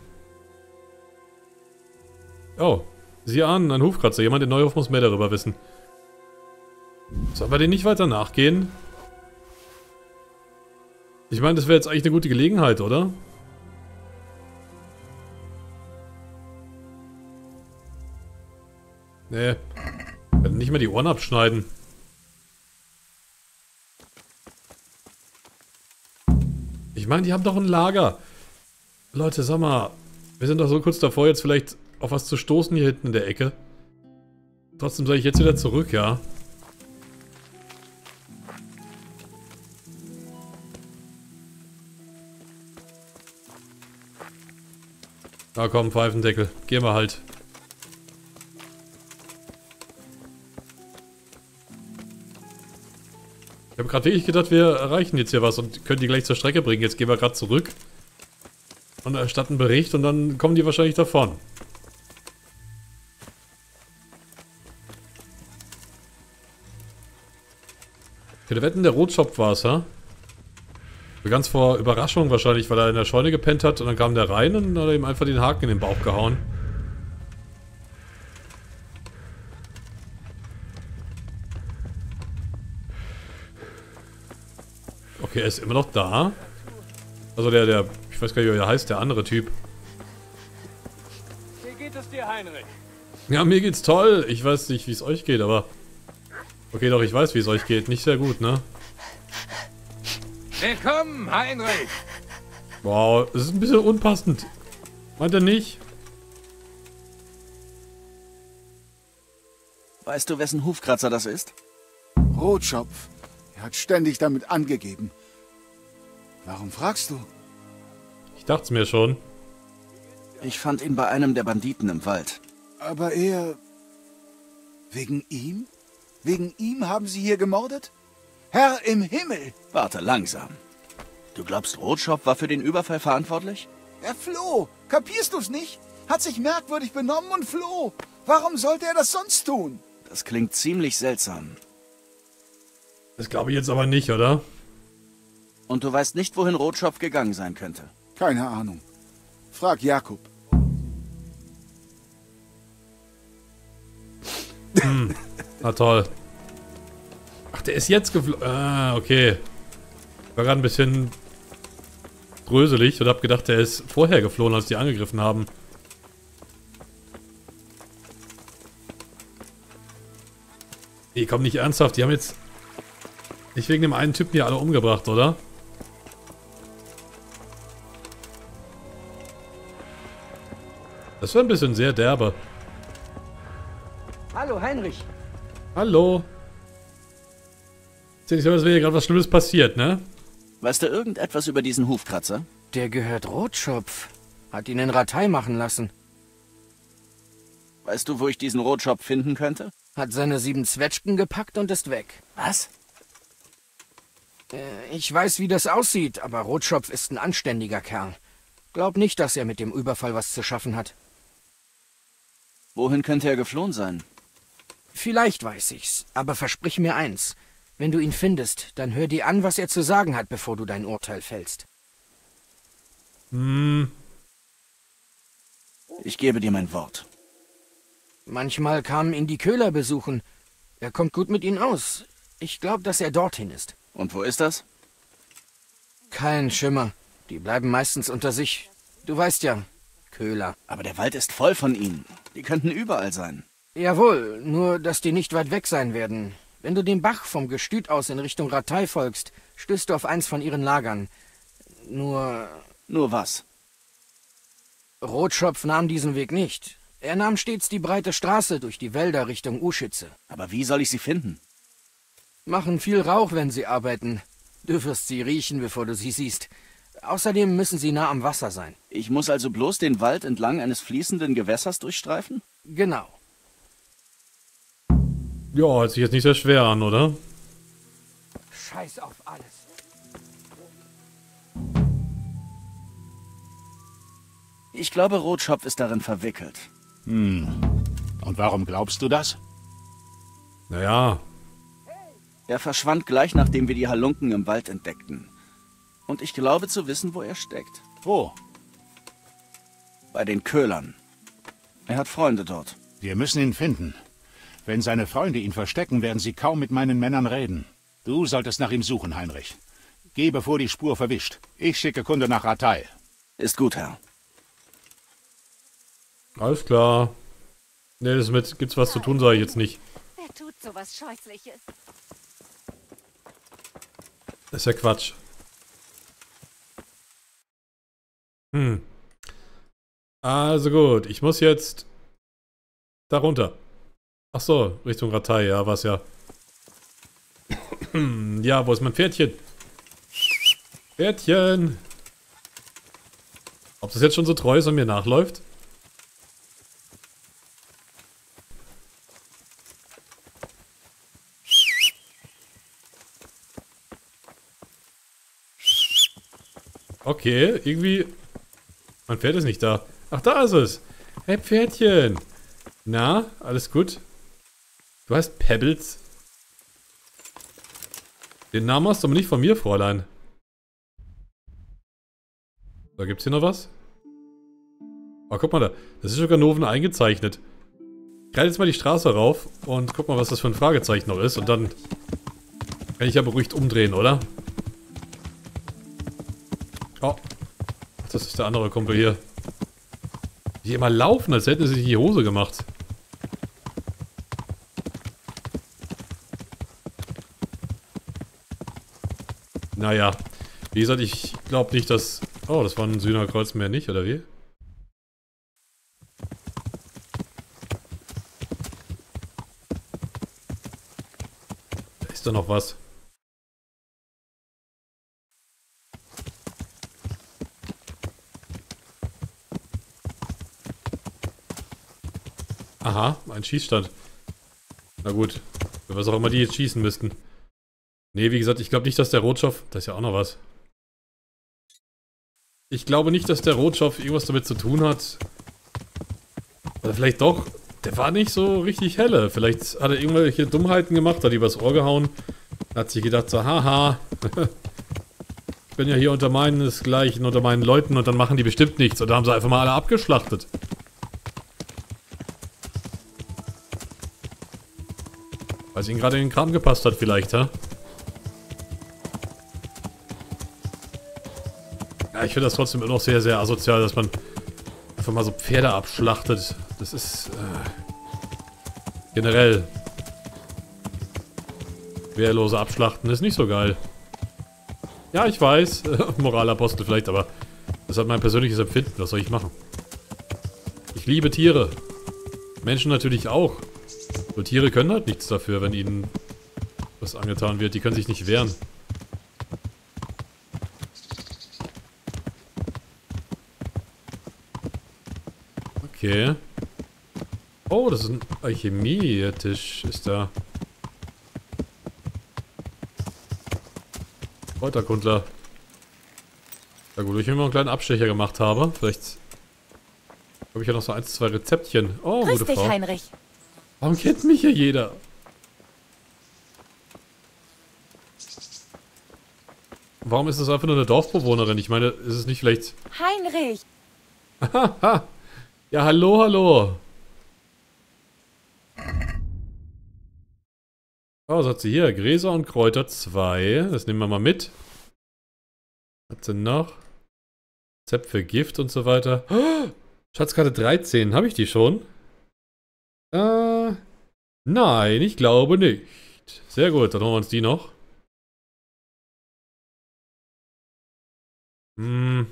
Oh, sieh an, ein Hufkratzer. Jemand in Neuhof muss mehr darüber wissen. Sollen wir den nicht weiter nachgehen? Ich meine, das wäre jetzt eigentlich eine gute Gelegenheit, oder? Nee. Wir werden nicht mehr die Ohren abschneiden. Ich meine, die haben doch ein Lager. Leute, sag mal. Wir sind doch so kurz davor, jetzt vielleicht auf was zu stoßen hier hinten in der Ecke. Trotzdem soll ich jetzt wieder zurück, ja? Na komm, Pfeifendeckel. Gehen wir halt. Ich habe gerade wirklich gedacht, wir erreichen jetzt hier was und können die gleich zur Strecke bringen. Jetzt gehen wir gerade zurück und erstatten Bericht und dann kommen die wahrscheinlich davon. Ich würde wetten, der Rotschopf war es, ha? Ganz vor Überraschung wahrscheinlich, weil er in der Scheune gepennt hat und dann kam der rein und hat ihm einfach den Haken in den Bauch gehauen. Okay, er ist immer noch da. Also der, der, ich weiß gar nicht, wie er heißt, der andere Typ. Wie geht es dir, Heinrich? Ja, mir geht's toll. Ich weiß nicht, wie es euch geht, aber... Okay, doch, ich weiß, wie es euch geht. Nicht sehr gut, ne? Willkommen, Heinrich! Wow, das ist ein bisschen unpassend. Meint er nicht? Weißt du, wessen Hufkratzer das ist? Rotschopf. Er hat ständig damit angegeben. Warum fragst du? Ich dachte mir schon. Ich fand ihn bei einem der Banditen im Wald. Aber er... Wegen ihm? Wegen ihm haben sie hier gemordet? Herr im Himmel! Warte, langsam. Du glaubst, Rotschopf war für den Überfall verantwortlich? Er floh. Kapierst du's nicht? Hat sich merkwürdig benommen und floh. Warum sollte er das sonst tun? Das klingt ziemlich seltsam. Das glaube ich jetzt aber nicht, oder? Und du weißt nicht, wohin Rotschopf gegangen sein könnte? Keine Ahnung. Frag Jakob. Hm. Na toll. Ach, der ist jetzt geflogen. Ah, okay. War gerade ein bisschen dröselig und hab gedacht, der ist vorher geflohen, als die angegriffen haben. Nee, komm, nicht ernsthaft. Die haben jetzt nicht wegen dem einen Typen hier alle umgebracht, oder? Das war ein bisschen sehr derbe. Hallo, Heinrich. Hallo. Erzähl nicht so, als wäre hier gerade was Schlimmes passiert, ne? Weißt du irgendetwas über diesen Hufkratzer? Der gehört Rotschopf. Hat ihn in Ratei machen lassen. Weißt du, wo ich diesen Rotschopf finden könnte? Hat seine sieben Zwetschgen gepackt und ist weg. Was? Äh, ich weiß, wie das aussieht, aber Rotschopf ist ein anständiger Kerl. Glaub nicht, dass er mit dem Überfall was zu schaffen hat. Wohin könnte er geflohen sein? Vielleicht weiß ich's, aber versprich mir eins. Wenn du ihn findest, dann hör dir an, was er zu sagen hat, bevor du dein Urteil fällst. Hm. Ich gebe dir mein Wort. Manchmal kamen ihn die Köhler besuchen. Er kommt gut mit ihnen aus. Ich glaube, dass er dorthin ist. Und wo ist das? Kein Schimmer. Die bleiben meistens unter sich. Du weißt ja, Köhler. Aber der Wald ist voll von ihnen. Die könnten überall sein. Jawohl, nur dass die nicht weit weg sein werden. Wenn du dem Bach vom Gestüt aus in Richtung Ratei folgst, stößt du auf eins von ihren Lagern. Nur... Nur was? Rotschopf nahm diesen Weg nicht. Er nahm stets die breite Straße durch die Wälder Richtung Uschitze. Aber wie soll ich sie finden? Machen viel Rauch, wenn sie arbeiten. Du wirst sie riechen, bevor du sie siehst. Außerdem müssen sie nah am Wasser sein. Ich muss also bloß den Wald entlang eines fließenden Gewässers durchstreifen? Genau. Ja, hört sich jetzt nicht sehr schwer an, oder? Scheiß auf alles. Ich glaube, Rotschopf ist darin verwickelt. Hm. Und warum glaubst du das? Naja. Er verschwand gleich, nachdem wir die Halunken im Wald entdeckten. Und ich glaube zu wissen, wo er steckt. Wo? Bei den Köhlern. Er hat Freunde dort. Wir müssen ihn finden. Wenn seine Freunde ihn verstecken, werden sie kaum mit meinen Männern reden. Du solltest nach ihm suchen, Heinrich. Geh, bevor die Spur verwischt. Ich schicke Kunde nach Ratei. Ist gut, Herr. Alles klar. Ne, das mit gibt's was zu tun, sage ich jetzt nicht. Wer tut sowas Scheußliches? Das ist ja Quatsch. Hm. Also gut, ich muss jetzt da runter. Ach so, Richtung Ratei, ja, was ja. Ja, wo ist mein Pferdchen? Pferdchen! Ob das jetzt schon so treu ist und mir nachläuft? Okay, irgendwie... Mein Pferd ist nicht da. Ach, da ist es. Hey, Pferdchen. Na, alles gut? Du heißt Pebbles. Den Namen hast du aber nicht von mir, Fräulein. Da gibt's hier noch was? Oh, guck mal da. Das ist sogar Noven eingezeichnet. Ich reite jetzt mal die Straße rauf und guck mal, was das für ein Fragezeichen noch ist. Und dann kann ich ja beruhigt umdrehen, oder? Oh. Das ist der andere Kumpel hier. Die immer laufen, als hätten sie sich in die Hose gemacht. Naja. Wie gesagt, ich glaube nicht, dass... Oh, das war ein Sühnerkreuz mehr nicht, oder wie? Da ist da noch was. Aha, ein Schießstand. Na gut. Für was auch immer die jetzt schießen müssten. Nee, wie gesagt, ich glaube nicht, dass der Rotschopf... Da ist ja auch noch was. Ich glaube nicht, dass der Rotschopf irgendwas damit zu tun hat. Oder vielleicht doch. Der war nicht so richtig helle. Vielleicht hat er irgendwelche Dummheiten gemacht, hat übers Ohr gehauen. Hat sich gedacht so, haha. bin ja hier unter meinesgleichen, unter meinen Leuten und dann machen die bestimmt nichts. Oder haben sie einfach mal alle abgeschlachtet. Weil es ihnen gerade in den Kram gepasst hat vielleicht, hä? Ja, ich finde das trotzdem immer noch sehr, sehr asozial, dass man einfach mal so Pferde abschlachtet. Das ist äh, generell wehrlose Abschlachten ist nicht so geil. Ja, ich weiß, Moralapostel vielleicht, aber das hat mein persönliches Empfinden. Was soll ich machen? Ich liebe Tiere. Menschen natürlich auch. Nur Tiere können halt nichts dafür, wenn ihnen was angetan wird. Die können sich nicht wehren. Okay. Oh, das ist ein Alchemie-Tisch, ist da. Kräuterkundler. Ja gut, ich mir mal einen kleinen Abstecher gemacht habe. Vielleicht habe ich ja noch so eins, zwei Rezeptchen. Oh, Grüß gute dich, Frau. Heinrich. Warum kennt mich hier jeder? Warum ist das einfach nur eine Dorfbewohnerin? Ich meine, ist es nicht vielleicht... Heinrich! Haha! Ja, hallo, hallo! Oh, was hat sie hier? Gräser und Kräuter zwei. Das nehmen wir mal mit. Was hat sie noch? Rezept für Gift und so weiter. Oh, Schatzkarte dreizehn. Habe ich die schon? Äh, nein, ich glaube nicht. Sehr gut, dann holen wir uns die noch. Hm.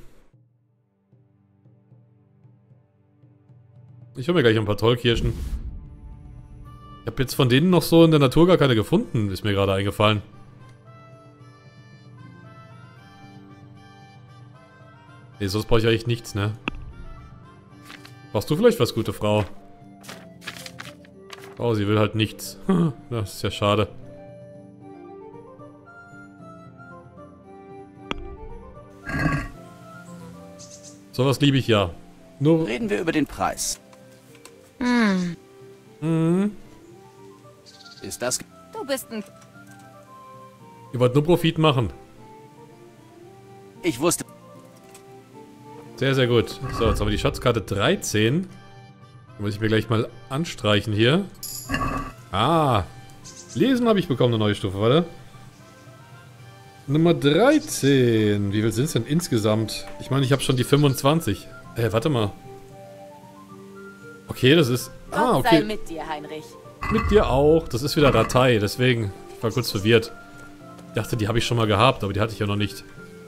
Ich hole mir gleich ein paar Tollkirschen. Ich habe jetzt von denen noch so in der Natur gar keine gefunden, ist mir gerade eingefallen. Nee, sonst brauche ich eigentlich nichts, ne? Brauchst du vielleicht was, gute Frau? Oh, sie will halt nichts. Das ist ja schade. Sowas liebe ich ja. Nur reden wir über den Preis. Hm. Mhm. Ist das... Du bist ein... Ihr wollt nur Profit machen. Ich wusste... Sehr, sehr gut. So, jetzt haben wir die Schatzkarte dreizehn. Die muss ich mir gleich mal anstreichen hier. Ah. Lesen habe ich bekommen, eine neue Stufe, warte. Nummer dreizehn. Wie viel sind es denn insgesamt? Ich meine, ich habe schon die fünfundzwanzig. Äh, warte mal. Okay, das ist... Ah, Gott okay. sei mit dir, Heinrich. Mit dir auch. Das ist wieder Datei, deswegen. Ich war kurz verwirrt. Ich dachte, die habe ich schon mal gehabt, aber die hatte ich ja noch nicht.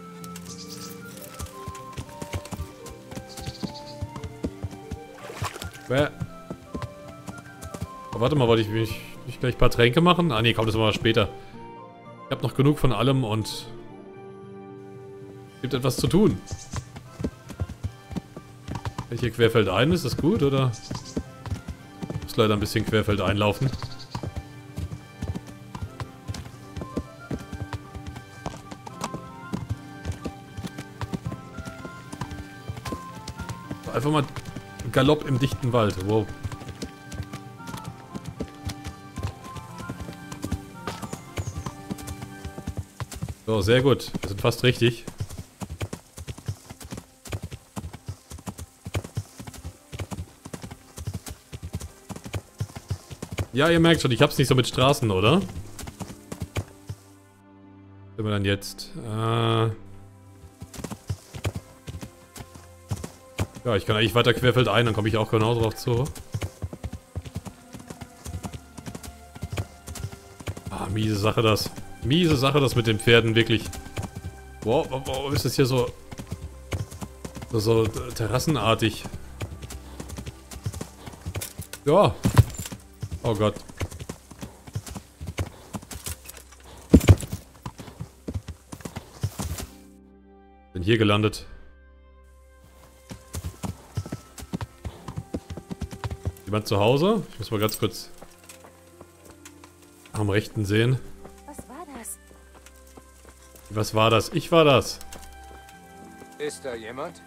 Bäh. Oh, warte mal, wollte ich mich nicht gleich ein paar Tränke machen? Ah, nee, komm, das machen wir später. Ich habe noch genug von allem und... gibt etwas zu tun. Wenn ich hier querfeldein, ist das gut, oder? Ich muss leider ein bisschen querfeldein laufen. Einfach mal Galopp im dichten Wald. Wow. So, sehr gut. Wir sind fast richtig. Ja, ihr merkt schon, ich hab's nicht so mit Straßen, oder? Was sind wir dann jetzt? Äh... Ja, ich kann eigentlich weiter querfeldein, dann komme ich auch genau drauf zu. Ah, miese Sache das. Miese Sache das mit den Pferden, wirklich. Wow, wow, wow, ist das hier so... So, so terrassenartig. Ja. Oh Gott. Bin hier gelandet. Jemand zu Hause? Ich muss mal ganz kurz am rechten sehen. Was war das? Was war das? Ich war das. Ist da jemand?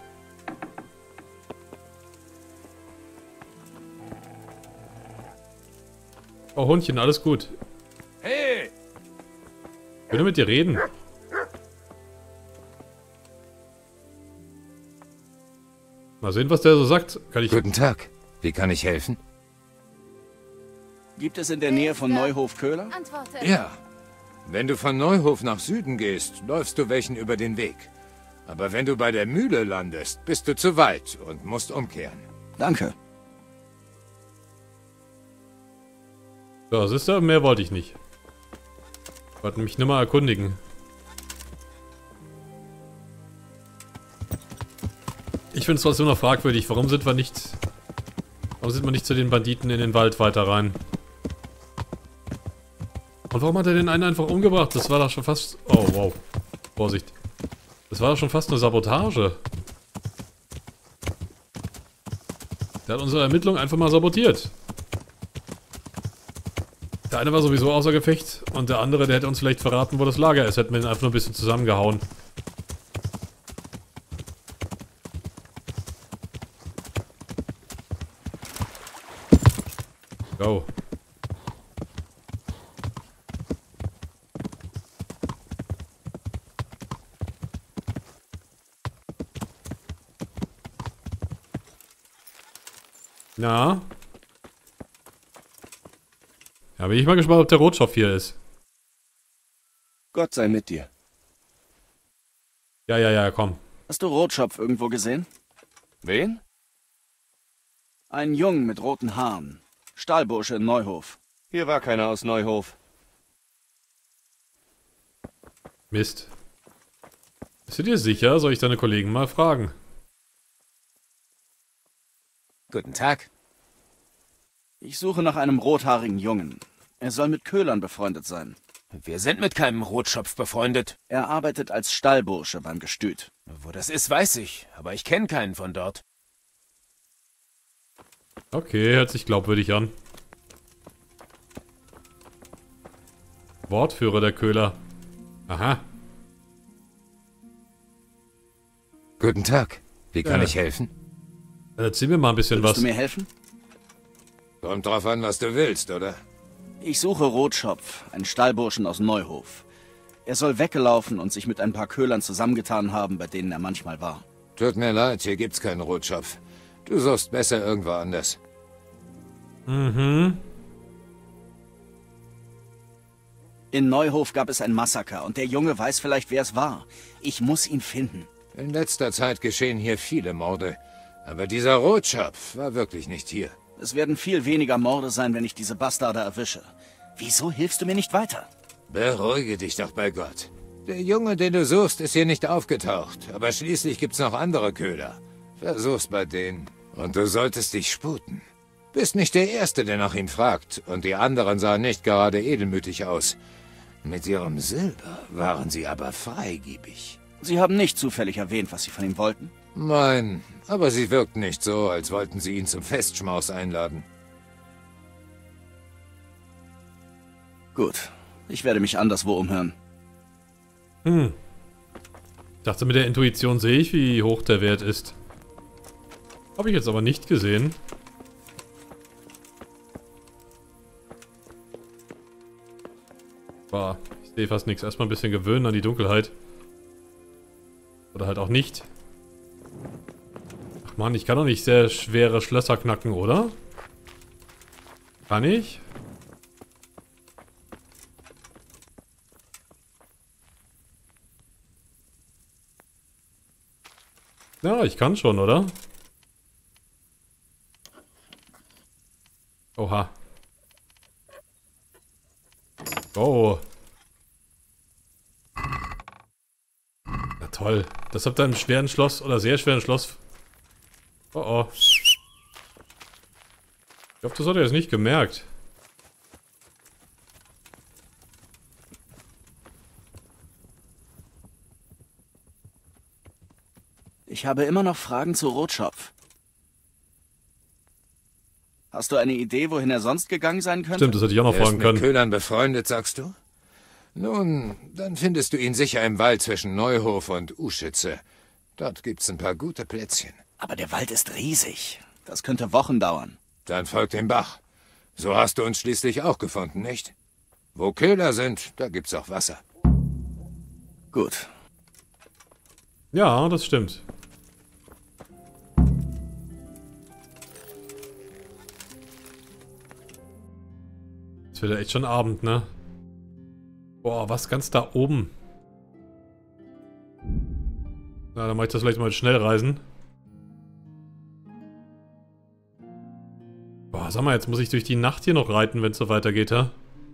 Oh, Hundchen, alles gut. Hey! Ich will nur mit dir reden. Mal sehen, was der so sagt. Kann ich... Guten Tag. Wie kann ich helfen? Gibt es in der Nähe von Neuhof Köhler? Antworte. Ja. Wenn du von Neuhof nach Süden gehst, läufst du welchen über den Weg. Aber wenn du bei der Mühle landest, bist du zu weit und musst umkehren. Danke. Ja, siehst du, mehr wollte ich nicht. Ich wollte mich nur mal erkundigen. Ich finde es trotzdem noch fragwürdig, warum sind wir nicht... Warum sind wir nicht zu den Banditen in den Wald weiter rein? Und warum hat er den einen einfach umgebracht? Das war doch schon fast... Oh, wow. Vorsicht. Das war doch schon fast eine Sabotage. Der hat unsere Ermittlungen einfach mal sabotiert. Der eine war sowieso außer Gefecht und der andere, der hätte uns vielleicht verraten, wo das Lager ist. Hätten wir ihn einfach nur ein bisschen zusammengehauen. Go. Na? Ja, bin ich mal gespannt, ob der Rotschopf hier ist. Gott sei mit dir. Ja, ja, ja, komm. Hast du Rotschopf irgendwo gesehen? Wen? Einen Jungen mit roten Haaren. Stahlbursche in Neuhof. Hier war keiner aus Neuhof. Mist. Bist du dir sicher? Soll ich deine Kollegen mal fragen? Guten Tag. Ich suche nach einem rothaarigen Jungen. Er soll mit Köhlern befreundet sein. Wir sind mit keinem Rotschopf befreundet. Er arbeitet als Stallbursche beim Gestüt. Wo das ist, weiß ich, aber ich kenne keinen von dort. Okay, hört sich glaubwürdig an. Wortführer der Köhler. Aha. Guten Tag. Wie kann Ja. ich helfen? Erzähl mir mal ein bisschen Willst was. du mir helfen? Kommt drauf an, was du willst, oder? Ich suche Rotschopf, einen Stallburschen aus Neuhof. Er soll weggelaufen und sich mit ein paar Köhlern zusammengetan haben, bei denen er manchmal war. Tut mir leid, hier gibt's keinen Rotschopf. Du suchst besser irgendwo anders. Mhm. In Neuhof gab es ein Massaker und der Junge weiß vielleicht, wer es war. Ich muss ihn finden. In letzter Zeit geschehen hier viele Morde. Aber dieser Rotschopf war wirklich nicht hier. Es werden viel weniger Morde sein, wenn ich diese Bastarde erwische. Wieso hilfst du mir nicht weiter? Beruhige dich doch bei Gott. Der Junge, den du suchst, ist hier nicht aufgetaucht. Aber schließlich gibt's noch andere Köhler. Versuch's bei denen. Und du solltest dich sputen. Bist nicht der Erste, der nach ihm fragt. Und die anderen sahen nicht gerade edelmütig aus. Mit ihrem Silber waren sie aber freigebig. Sie haben nicht zufällig erwähnt, was Sie von ihm wollten? Nein, aber sie wirkten nicht so, als wollten sie ihn zum Festschmaus einladen. Gut, ich werde mich anderswo umhören. Hm. Ich dachte, mit der Intuition sehe ich, wie hoch der Wert ist. Habe ich jetzt aber nicht gesehen. Bah, ich sehe fast nichts. Erstmal ein bisschen gewöhnen an die Dunkelheit. Oder halt auch nicht. Ach man, ich kann doch nicht sehr schwere Schlösser knacken, oder? Kann ich? Ja, ich kann schon, oder? Oha. Oh. Na toll. Das habt ihr einen schweren Schloss oder sehr schweren Schloss. Oh oh. Ich hoffe, das hat er jetzt nicht gemerkt. Ich habe immer noch Fragen zu Rotschopf. Hast du eine Idee, wohin er sonst gegangen sein könnte? Stimmt, das hätte ich auch noch Er ist fragen mit können. Köhlern befreundet, sagst du? Nun, dann findest du ihn sicher im Wald zwischen Neuhof und Uschütze. Dort gibt's ein paar gute Plätzchen. Aber der Wald ist riesig. Das könnte Wochen dauern. Dann folgt dem Bach. So hast du uns schließlich auch gefunden, nicht? Wo Köhler sind, da gibt's auch Wasser. Gut. Ja, das stimmt. wird ja echt schon Abend, ne? Boah, was ganz da oben? Na, dann mache ich das vielleicht mal mit Schnellreisen. Boah, sag mal, jetzt muss ich durch die Nacht hier noch reiten, wenn es so weitergeht, ha?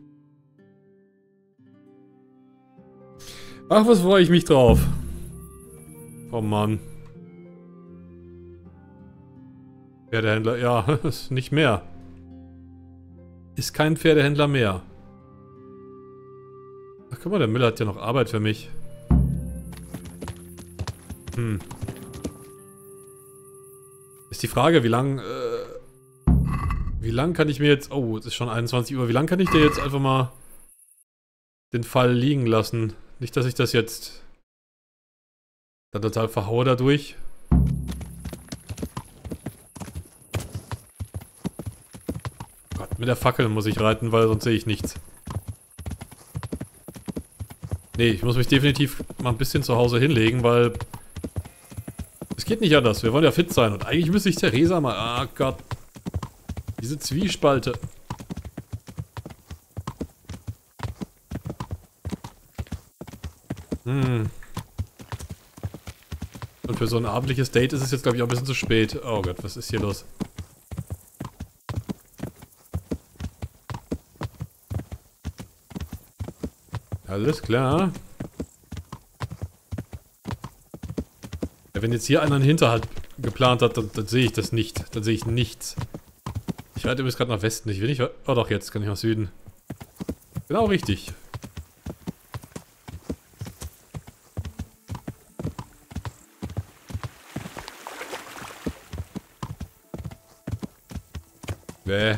Ach, was freue ich mich drauf. Oh Mann. Pferdehändler, ja, ist nicht mehr. Ist kein Pferdehändler mehr. Ach, guck mal, der Müller hat ja noch Arbeit für mich. Hm. Ist die Frage, wie lang, äh, wie lang kann ich mir jetzt, oh, es ist schon einundzwanzig Uhr, wie lang kann ich dir jetzt einfach mal den Fall liegen lassen? Nicht, dass ich das jetzt da total verhaue dadurch. Gott, mit der Fackel muss ich reiten, weil sonst sehe ich nichts. Nee, ich muss mich definitiv mal ein bisschen zu Hause hinlegen, weil es geht nicht anders. Wir wollen ja fit sein. Und eigentlich müsste ich Theresa mal... Ah Gott. Diese Zwiespalte. Hm. Und für so ein abendliches Date ist es jetzt, glaube ich, auch ein bisschen zu spät. Oh Gott, was ist hier los? Alles klar. Ja, wenn jetzt hier einer einen Hinterhalt geplant hat, dann, dann sehe ich das nicht. Dann sehe ich nichts. Ich reite übrigens gerade nach Westen. Ich will nicht... Oh doch, jetzt kann ich nach Süden. Genau richtig. Bäh.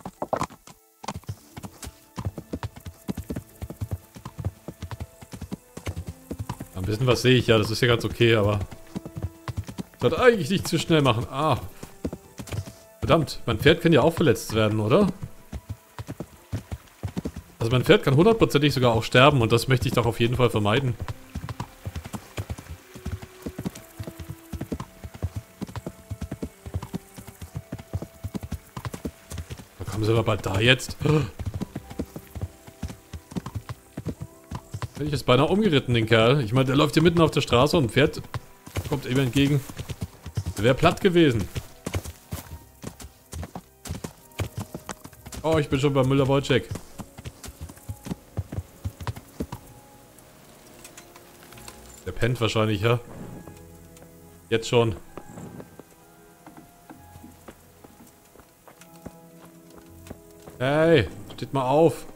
Ein bisschen was sehe ich ja, das ist ja ganz okay, aber... Ich sollte eigentlich nicht zu schnell machen. Ah. Verdammt, mein Pferd kann ja auch verletzt werden, oder? Also mein Pferd kann hundertprozentig sogar auch sterben und das möchte ich doch auf jeden Fall vermeiden. Da kommen sie aber bald da jetzt. Hätte ich jetzt beinahe umgeritten, den Kerl. Ich meine, der läuft hier mitten auf der Straße und ein Pferd kommt ihm entgegen. Der wäre platt gewesen. Oh, ich bin schon bei Müller-Wojcik. Der pennt wahrscheinlich, ja? Jetzt schon. Hey, steht mal auf.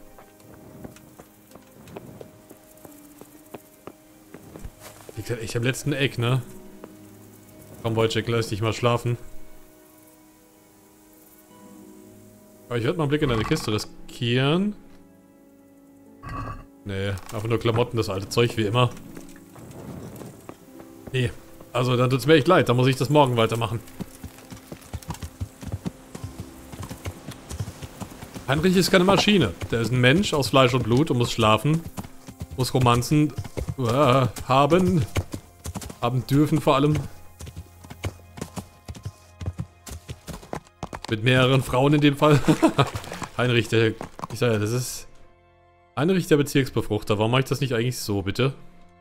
Liegt halt echt am letzten Eck, ne? Komm, Wojcik, lass dich mal schlafen. Aber ich werde mal einen Blick in deine Kiste riskieren. Nee, einfach nur Klamotten, das alte Zeug wie immer. Nee, also dann tut's mir echt leid, dann muss ich das morgen weitermachen. Heinrich ist keine Maschine. Der ist ein Mensch aus Fleisch und Blut und muss schlafen. Muss Romanzen äh, haben. Haben dürfen vor allem. Mit mehreren Frauen in dem Fall. Heinrich, der... Ich sage ja, das ist... Heinrich, der Bezirksbefruchter. Warum mache ich das nicht eigentlich so, bitte?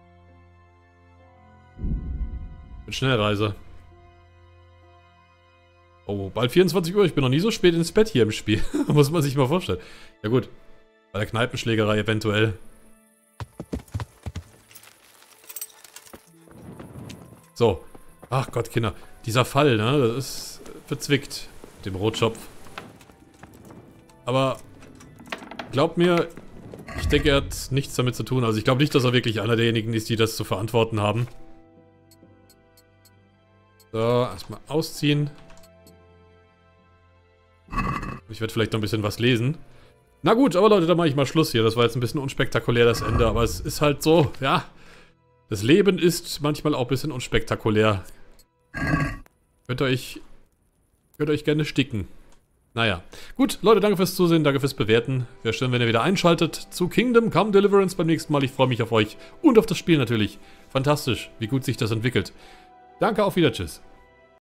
Mit Schnellreise. Oh, bald vierundzwanzig Uhr. Ich bin noch nie so spät ins Bett hier im Spiel. Muss man sich mal vorstellen. Ja gut. Bei der Kneipenschlägerei eventuell. So. Ach Gott, Kinder. Dieser Fall, ne? Das ist verzwickt. Dem Rotschopf. Aber glaubt mir, ich denke, er hat nichts damit zu tun. Also ich glaube nicht, dass er wirklich einer derjenigen ist, die das zu verantworten haben. So, erstmal ausziehen. Ich werde vielleicht noch ein bisschen was lesen. Na gut, aber Leute, dann mache ich mal Schluss hier. Das war jetzt ein bisschen unspektakulär, das Ende. Aber es ist halt so, ja. Das Leben ist manchmal auch ein bisschen unspektakulär. Könnt ihr euch... Könnt ihr euch gerne sticken. Naja. Gut, Leute, danke fürs Zusehen, danke fürs Bewerten. Wäre schön, wenn ihr wieder einschaltet zu Kingdom Come Deliverance beim nächsten Mal. Ich freue mich auf euch und auf das Spiel natürlich. Fantastisch, wie gut sich das entwickelt. Danke, auf Wiedersehen. Tschüss.